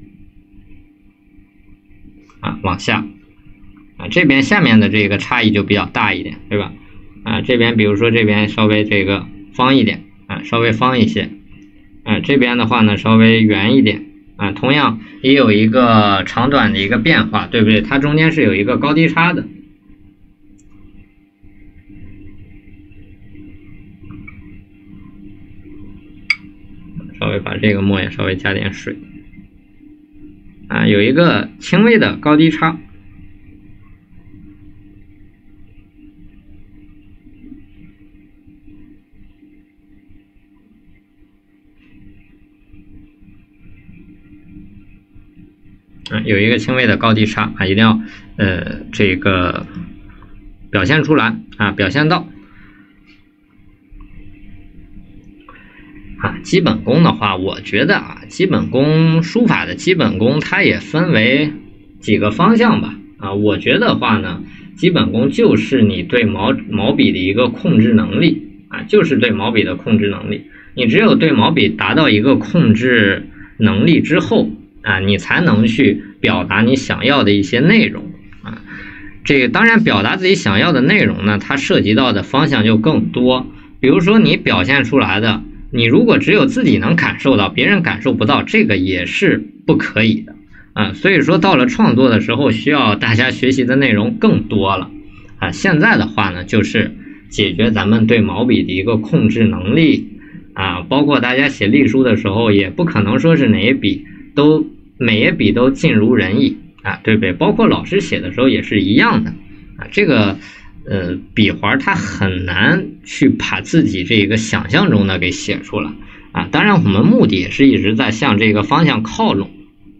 啊，往下啊，这边下面的这个差异就比较大一点，对吧？啊，这边比如说这边稍微这个方一点啊，稍微方一些，啊，这边的话呢稍微圆一点啊，同样也有一个长短的一个变化，对不对？它中间是有一个高低差的。稍微把这个墨也稍微加点水啊，有一个轻微的高低差。啊，有一个轻微的高低差啊，一定要呃这个表现出来啊，表现到啊。基本功的话，我觉得啊，基本功书法的基本功它也分为几个方向吧啊。我觉得话呢，基本功就是你对毛毛笔的一个控制能力啊，就是对毛笔的控制能力。你只有对毛笔达到一个控制能力之后啊，你才能去表达你想要的一些内容啊。这个当然，表达自己想要的内容呢，它涉及到的方向就更多。比如说你表现出来的，你如果只有自己能感受到，别人感受不到，这个也是不可以的啊。所以说，到了创作的时候，需要大家学习的内容更多了啊。现在的话呢，就是解决咱们对毛笔的一个控制能力啊，包括大家写隶书的时候，也不可能说是哪一笔都每一笔都尽如人意啊，对不对？包括老师写的时候也是一样的啊。这个呃笔环它很难去把自己这个想象中的给写出来啊。当然，我们目的也是一直在向这个方向靠拢。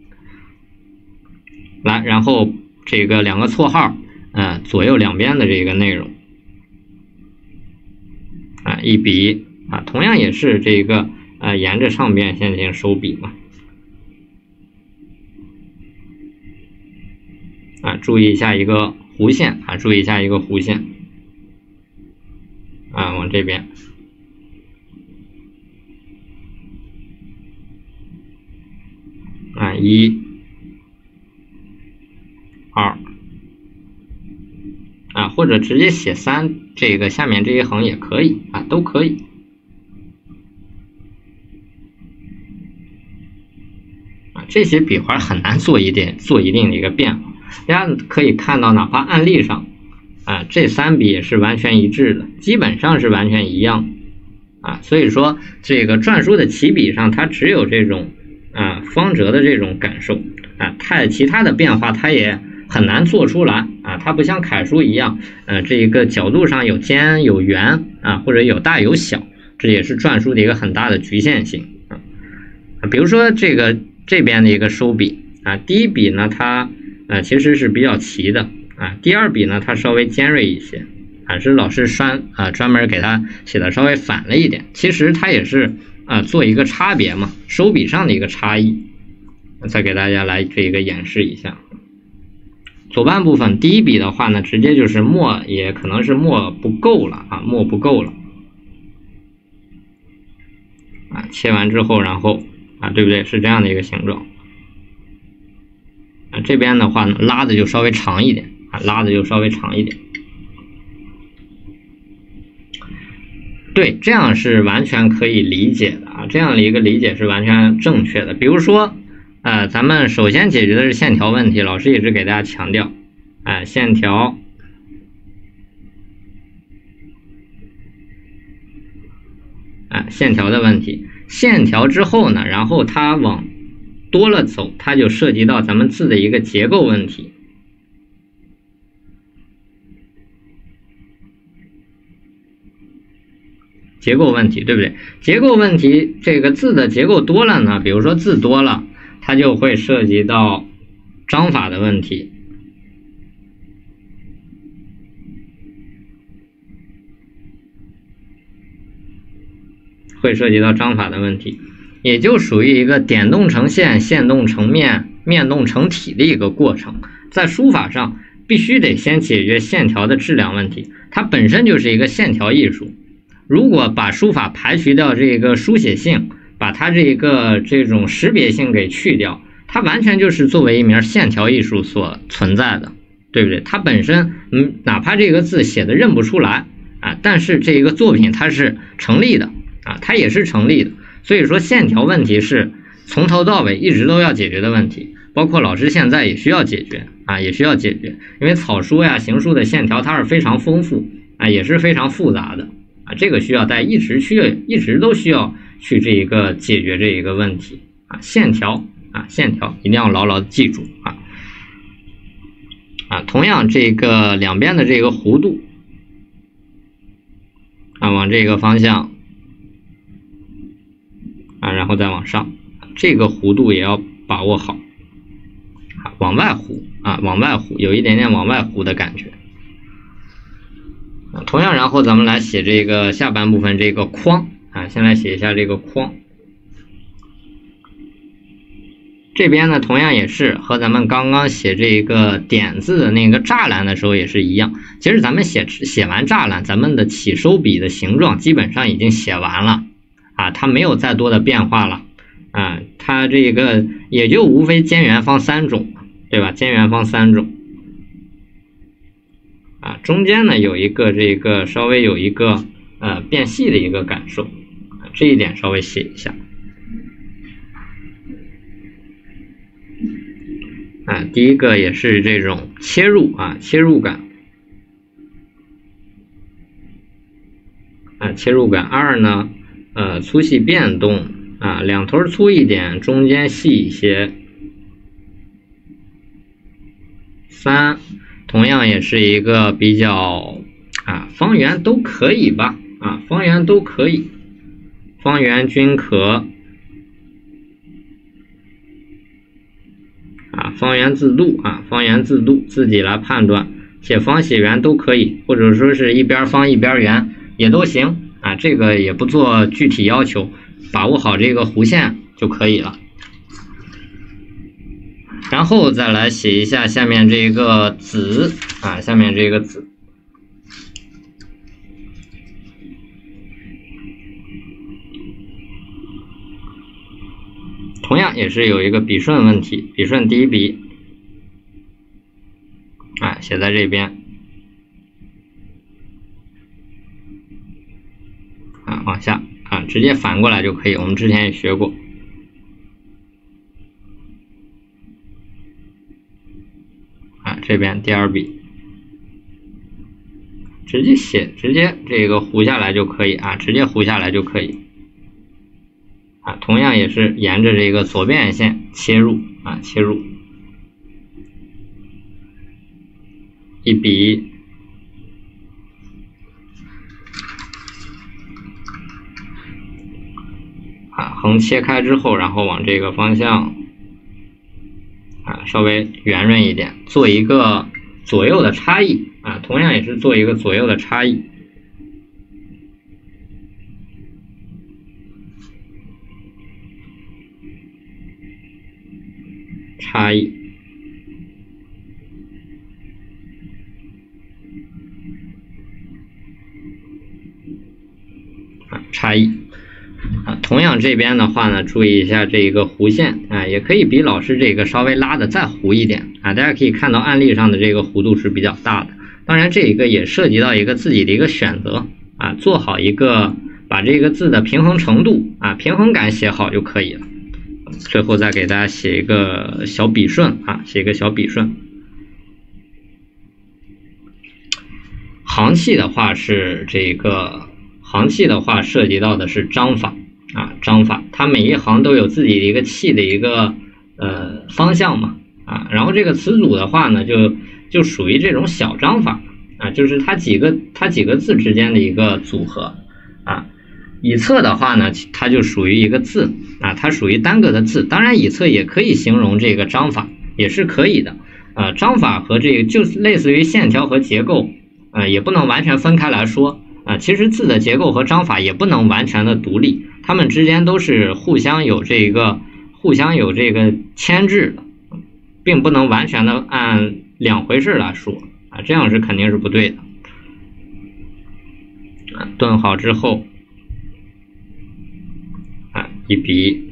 来，然后这个两个错号，呃，左右两边的这个内容啊，一笔啊，同样也是这个呃沿着上边先行收笔嘛。啊，注意一下一个弧线啊，注意一下一个弧线啊，往这边啊，一、二啊，或者直接写三，这个下面这一横也可以啊，都可以。啊，这些笔环很难做一点做一定的一个变化。大家可以看到，哪怕案例上啊，这三笔也是完全一致的，基本上是完全一样啊。所以说，这个篆书的起笔上，它只有这种啊方折的这种感受啊，太其他的变化它也很难做出来啊。它不像楷书一样，呃，这个角度上有尖有圆啊，或者有大有小，这也是篆书的一个很大的局限性啊。比如说这个这边的一个收笔啊，第一笔呢，它呃，其实是比较齐的啊。第二笔呢，它稍微尖锐一些啊，是老师专啊专门给它写的稍微反了一点。其实它也是啊做一个差别嘛，收笔上的一个差异。再给大家来这个演示一下。左半部分第一笔的话呢，直接就是墨，也可能是墨不够了啊，墨不够了啊。切完之后，然后啊，对不对？是这样的一个形状。啊，这边的话呢，拉的就稍微长一点啊，拉的就稍微长一点。对，这样是完全可以理解的啊，这样的一个理解是完全正确的。比如说，呃，咱们首先解决的是线条问题，老师一直给大家强调，哎、呃，线条，哎、呃，线条的问题。 线条之后呢，然后它往多了走，它就涉及到咱们字的一个结构问题。结构问题，对不对？结构问题，这个字的结构多了呢，比如说字多了，它就会涉及到章法的问题。会涉及到章法的问题，也就属于一个点动成线，线动成面，面动成体的一个过程。在书法上，必须得先解决线条的质量问题，它本身就是一个线条艺术。如果把书法排除掉这个书写性，把它这个这种识别性给去掉，它完全就是作为一名线条艺术所存在的，对不对？它本身，嗯，哪怕这个字写的认不出来啊，但是这个作品它是成立的啊，它也是成立的。所以说线条问题是从头到尾一直都要解决的问题，包括老师现在也需要解决啊，也需要解决，因为草书呀、行书的线条它是非常丰富啊，也是非常复杂的。啊，这个需要大家一直需要，一直都需要去这一个解决这一个问题啊，线条啊，线条一定要牢牢的记住啊啊，同样这个两边的这个弧度啊，往这个方向啊，然后再往上，这个弧度也要把握好啊，往外弧啊，往外弧，有一点点往外弧的感觉。同样，然后咱们来写这个下半部分这个框啊，先来写一下这个框。这边呢，同样也是和咱们刚刚写这个点字的那个栅栏的时候也是一样。其实咱们写写完栅栏，咱们的起收笔的形状基本上已经写完了啊，它没有再多的变化了啊，它这个也就无非尖圆方三种，对吧？尖圆方三种。啊，中间呢有一个这个稍微有一个呃变细的一个感受，啊，这一点稍微写一下。啊，第一个也是这种切入啊，切入感，啊，切入感。二呢，呃，粗细变动啊，两头粗一点，中间细一些。三。同样也是一个比较啊，方圆都可以吧，啊，方圆都可以，方圆均可，啊，方圆自度啊，方圆自度，自己来判断，写方写圆都可以，或者说是一边方一边圆也都行啊，这个也不做具体要求，把握好这个弧线就可以了。然后再来写一下下面这个子啊，下面这个子，同样也是有一个笔顺问题，笔顺第一笔啊，写在这边啊，往下啊，直接反过来就可以，我们之前也学过。啊，这边第二笔直接写，直接这个弧下来就可以啊，直接弧下来就可以啊。同样也是沿着这个左边眼线切入啊，切入一笔啊，横切开之后，然后往这个方向。啊，稍微圆润一点，做一个左右的差异啊，同样也是做一个左右的差异，差异啊，差异。啊，同样这边的话呢，注意一下这个弧线啊，也可以比老师这个稍微拉的再弧一点啊。大家可以看到案例上的这个弧度是比较大的，当然这一个也涉及到一个自己的一个选择啊，做好一个把这个字的平衡程度啊、平衡感写好就可以了。最后再给大家写一个小笔顺啊，写一个小笔顺。行气的话是这个。行气的话涉及到的是章法啊章法，它每一行都有自己的一个气的一个呃方向嘛啊，然后这个词组的话呢，就就属于这种小章法啊，就是它几个它几个字之间的一个组合啊。以册的话呢，它就属于一个字啊，它属于单个的字。当然，以册也可以形容这个章法，也是可以的。呃，章法和这个就类似于线条和结构，呃，也不能完全分开来说啊、呃。其实字的结构和章法也不能完全的独立，它们之间都是互相有这个互相有这个牵制的，并不能完全的按两回事来说啊，这样是肯定是不对的。啊，顿好之后。啊，一笔，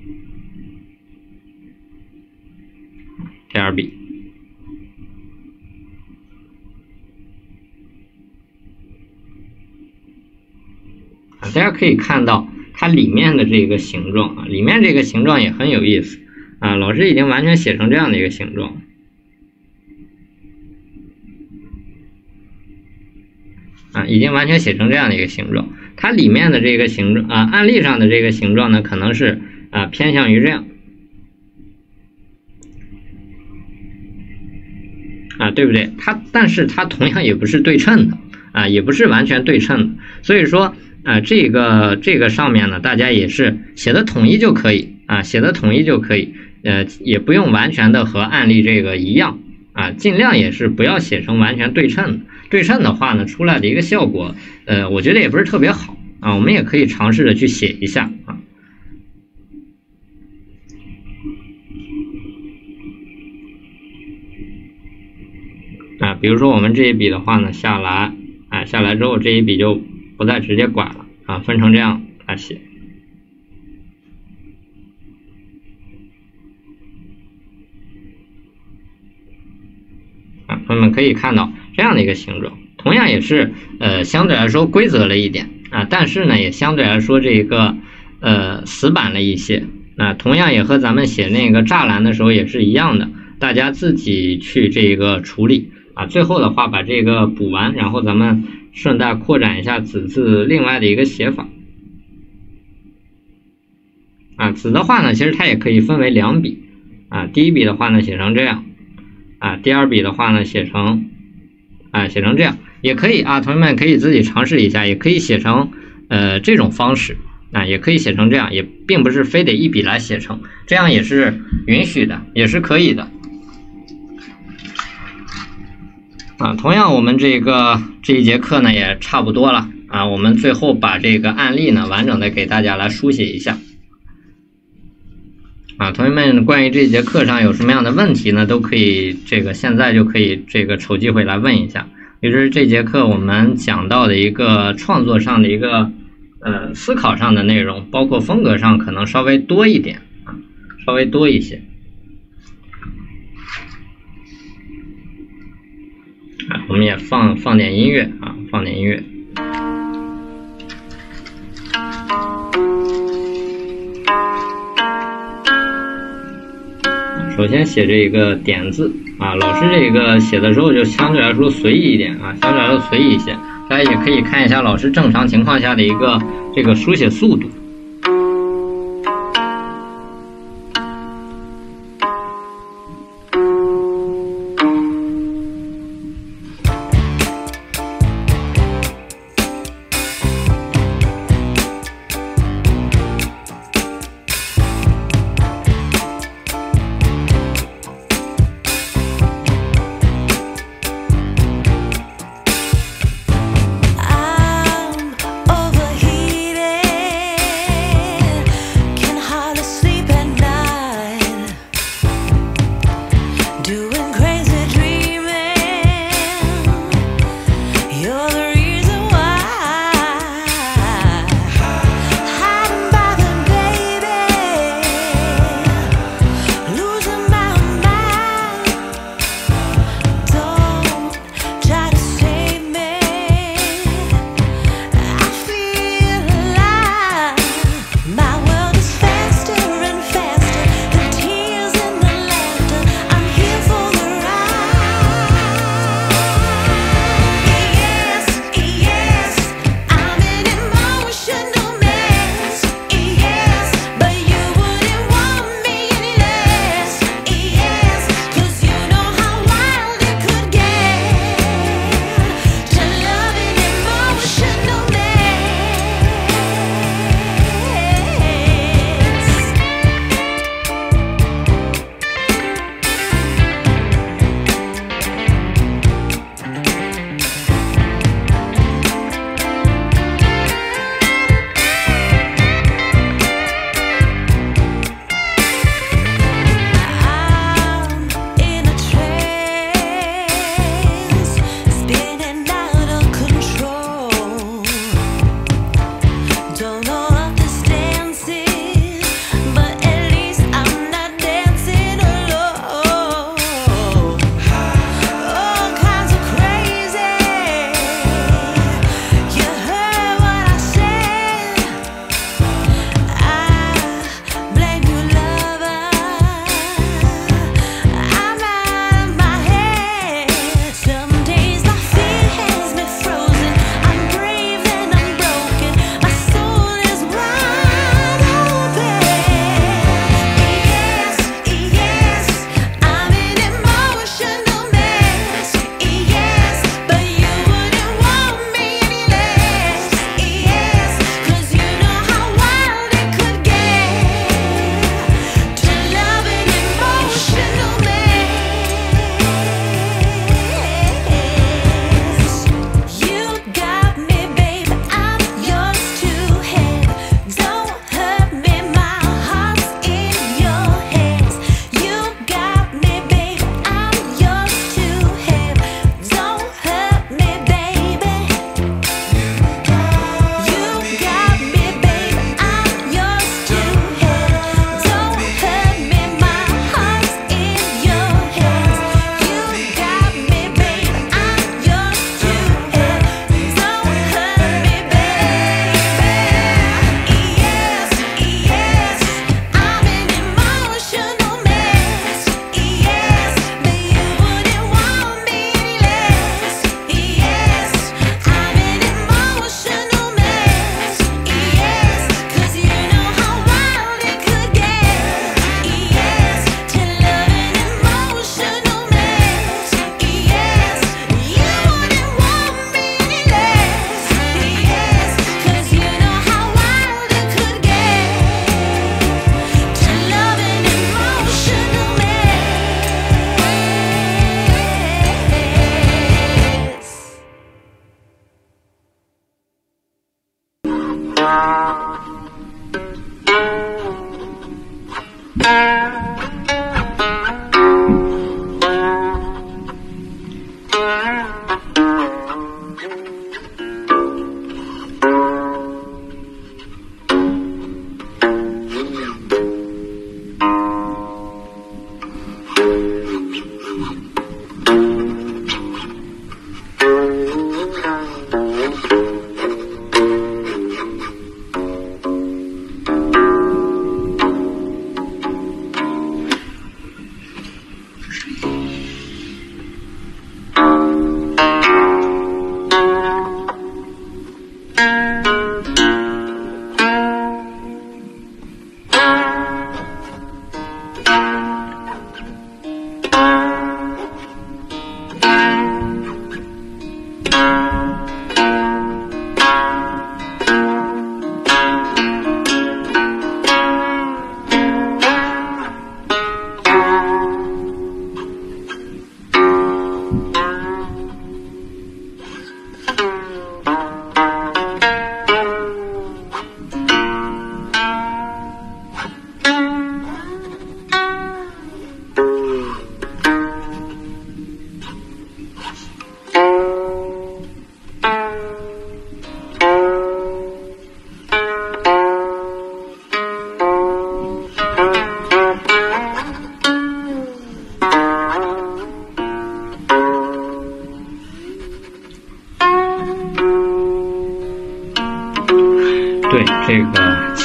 第二笔，啊，大家可以看到它里面的这个形状啊，里面这个形状也很有意思啊。老师已经完全写成这样的一个形状，啊，已经完全写成这样的一个形状。它里面的这个形状啊，案例上的这个形状呢，可能是啊偏向于这样啊，对不对？它但是它同样也不是对称的啊，也不是完全对称的。所以说啊，这个这个上面呢，大家也是写的统一就可以啊，写的统一就可以，呃，也不用完全的和案例这个一样啊，尽量也是不要写成完全对称的。对称的话呢，出来的一个效果，呃，我觉得也不是特别好啊。我们也可以尝试着去写一下啊。啊，比如说我们这一笔的话呢，下来，啊，下来之后这一笔就不再直接拐了啊，分成这样来写。啊，朋友们可以看到。这样的一个形状，同样也是呃相对来说规则了一点啊，但是呢也相对来说这个呃死板了一些啊，同样也和咱们写那个栅栏的时候也是一样的，大家自己去这个处理啊，最后的话把这个补完，然后咱们顺带扩展一下子字另外的一个写法啊，子的话呢其实它也可以分为两笔啊，第一笔的话呢写成这样啊，第二笔的话呢写成啊，写成这样也可以啊，同学们可以自己尝试一下，也可以写成呃这种方式啊，也可以写成这样，也并不是非得一笔来写成，这样也是允许的，也是可以的啊。同样，我们这个这一节课呢也差不多了啊，我们最后把这个案例呢完整的给大家来书写一下啊。同学们关于这节课上有什么样的问题呢，都可以这个现在就可以这个瞅机会来问一下。也就是这节课我们讲到的一个创作上的一个呃思考上的内容，包括风格上可能稍微多一点啊，稍微多一些啊。我们也放放点音乐啊，放点音乐。首先写这个点字啊，老师这个写的时候就相对来说随意一点啊，相对来说随意一些。大家也可以看一下老师正常情况下的一个这个书写速度。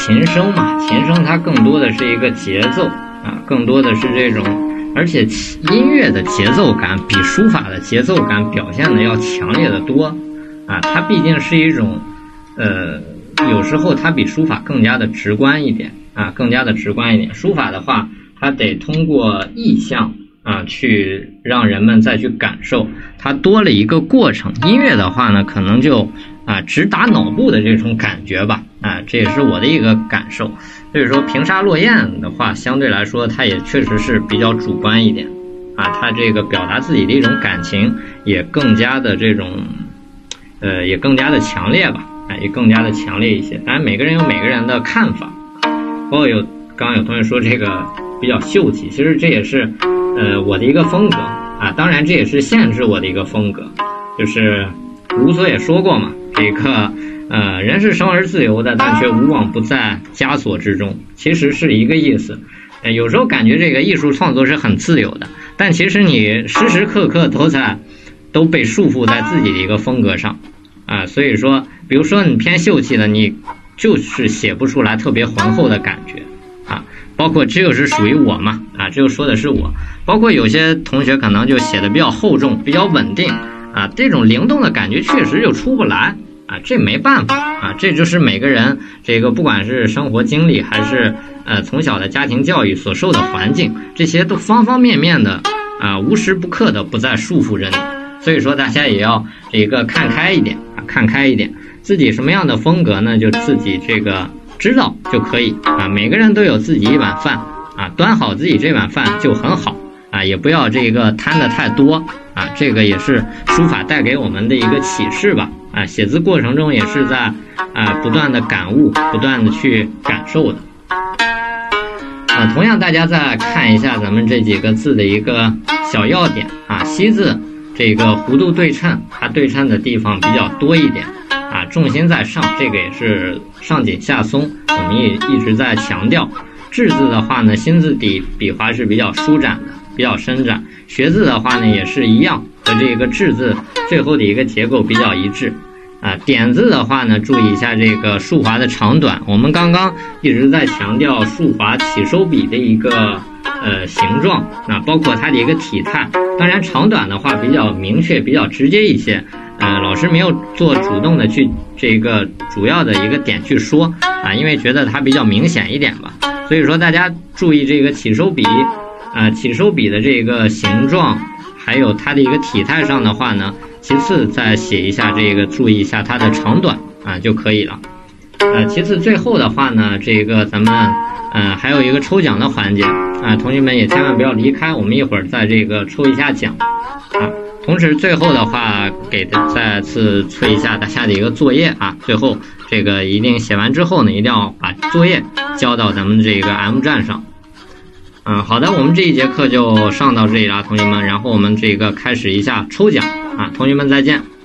琴声嘛，琴声它更多的是一个节奏啊，更多的是这种，而且音乐的节奏感比书法的节奏感表现的要强烈的多啊，它毕竟是一种，呃，有时候它比书法更加的直观一点啊，更加的直观一点。书法的话，它得通过意象啊，去让人们再去感受，它多了一个过程。音乐的话呢，可能就啊直达脑部的这种感觉吧，啊，这也是我的一个感受。所以说平沙落雁的话，相对来说它也确实是比较主观一点，啊，它这个表达自己的一种感情也更加的这种，呃，也更加的强烈吧，啊，也更加的强烈一些。当然每个人有每个人的看法，包括有刚刚有同学说这个比较秀气，其实这也是呃我的一个风格啊，当然这也是限制我的一个风格，就是卢梭也说过嘛，这个呃人是生而自由的，但却无往不在枷锁之中，其实是一个意思。呃有时候感觉这个艺术创作是很自由的，但其实你时时刻刻都在都被束缚在自己的一个风格上啊，所以说比如说你偏秀气的，你就是写不出来特别浑厚的感觉啊，包括这就是属于我嘛啊，这就说的是我，包括有些同学可能就写的比较厚重，比较稳定啊，这种灵动的感觉确实就出不来啊，这没办法啊，这就是每个人这个不管是生活经历还是呃从小的家庭教育所受的环境，这些都方方面面的啊，无时不刻的不再束缚着你，所以说大家也要这个看开一点啊，看开一点，自己什么样的风格呢，就自己这个知道就可以啊，每个人都有自己一碗饭啊，端好自己这碗饭就很好啊，也不要这个贪的太多啊，这个也是书法带给我们的一个启示吧啊，写字过程中也是在啊不断的感悟，不断的去感受的啊。同样大家再看一下咱们这几个字的一个小要点啊，西字这个弧度对称，它对称的地方比较多一点啊，重心在上，这个也是上紧下松，我们也一直在强调。至字的话呢，心字底笔划是比较舒展的，比较伸展。学字的话呢，也是一样，和这个至字最后的一个结构比较一致啊。点字的话呢，注意一下这个竖划的长短，我们刚刚一直在强调竖划起收笔的一个呃形状啊，包括它的一个体态。当然长短的话比较明确，比较直接一些。呃，老师没有做主动的去这个主要的一个点去说啊，因为觉得它比较明显一点吧。所以说大家注意这个起收笔，啊，起收笔的这个形状，还有它的一个体态上的话呢，其次再写一下这个，注意一下它的长短啊就可以了。呃，其次最后的话呢，这个咱们呃还有一个抽奖的环节啊，同学们也千万不要离开，我们一会儿再这个抽一下奖啊。同时最后的话给再次催一下大家的一个作业啊，最后这个一定写完之后呢，一定要把作业交到咱们这个 M 站上。嗯，好的，我们这一节课就上到这里了，同学们，然后我们这个开始一下抽奖啊，同学们再见。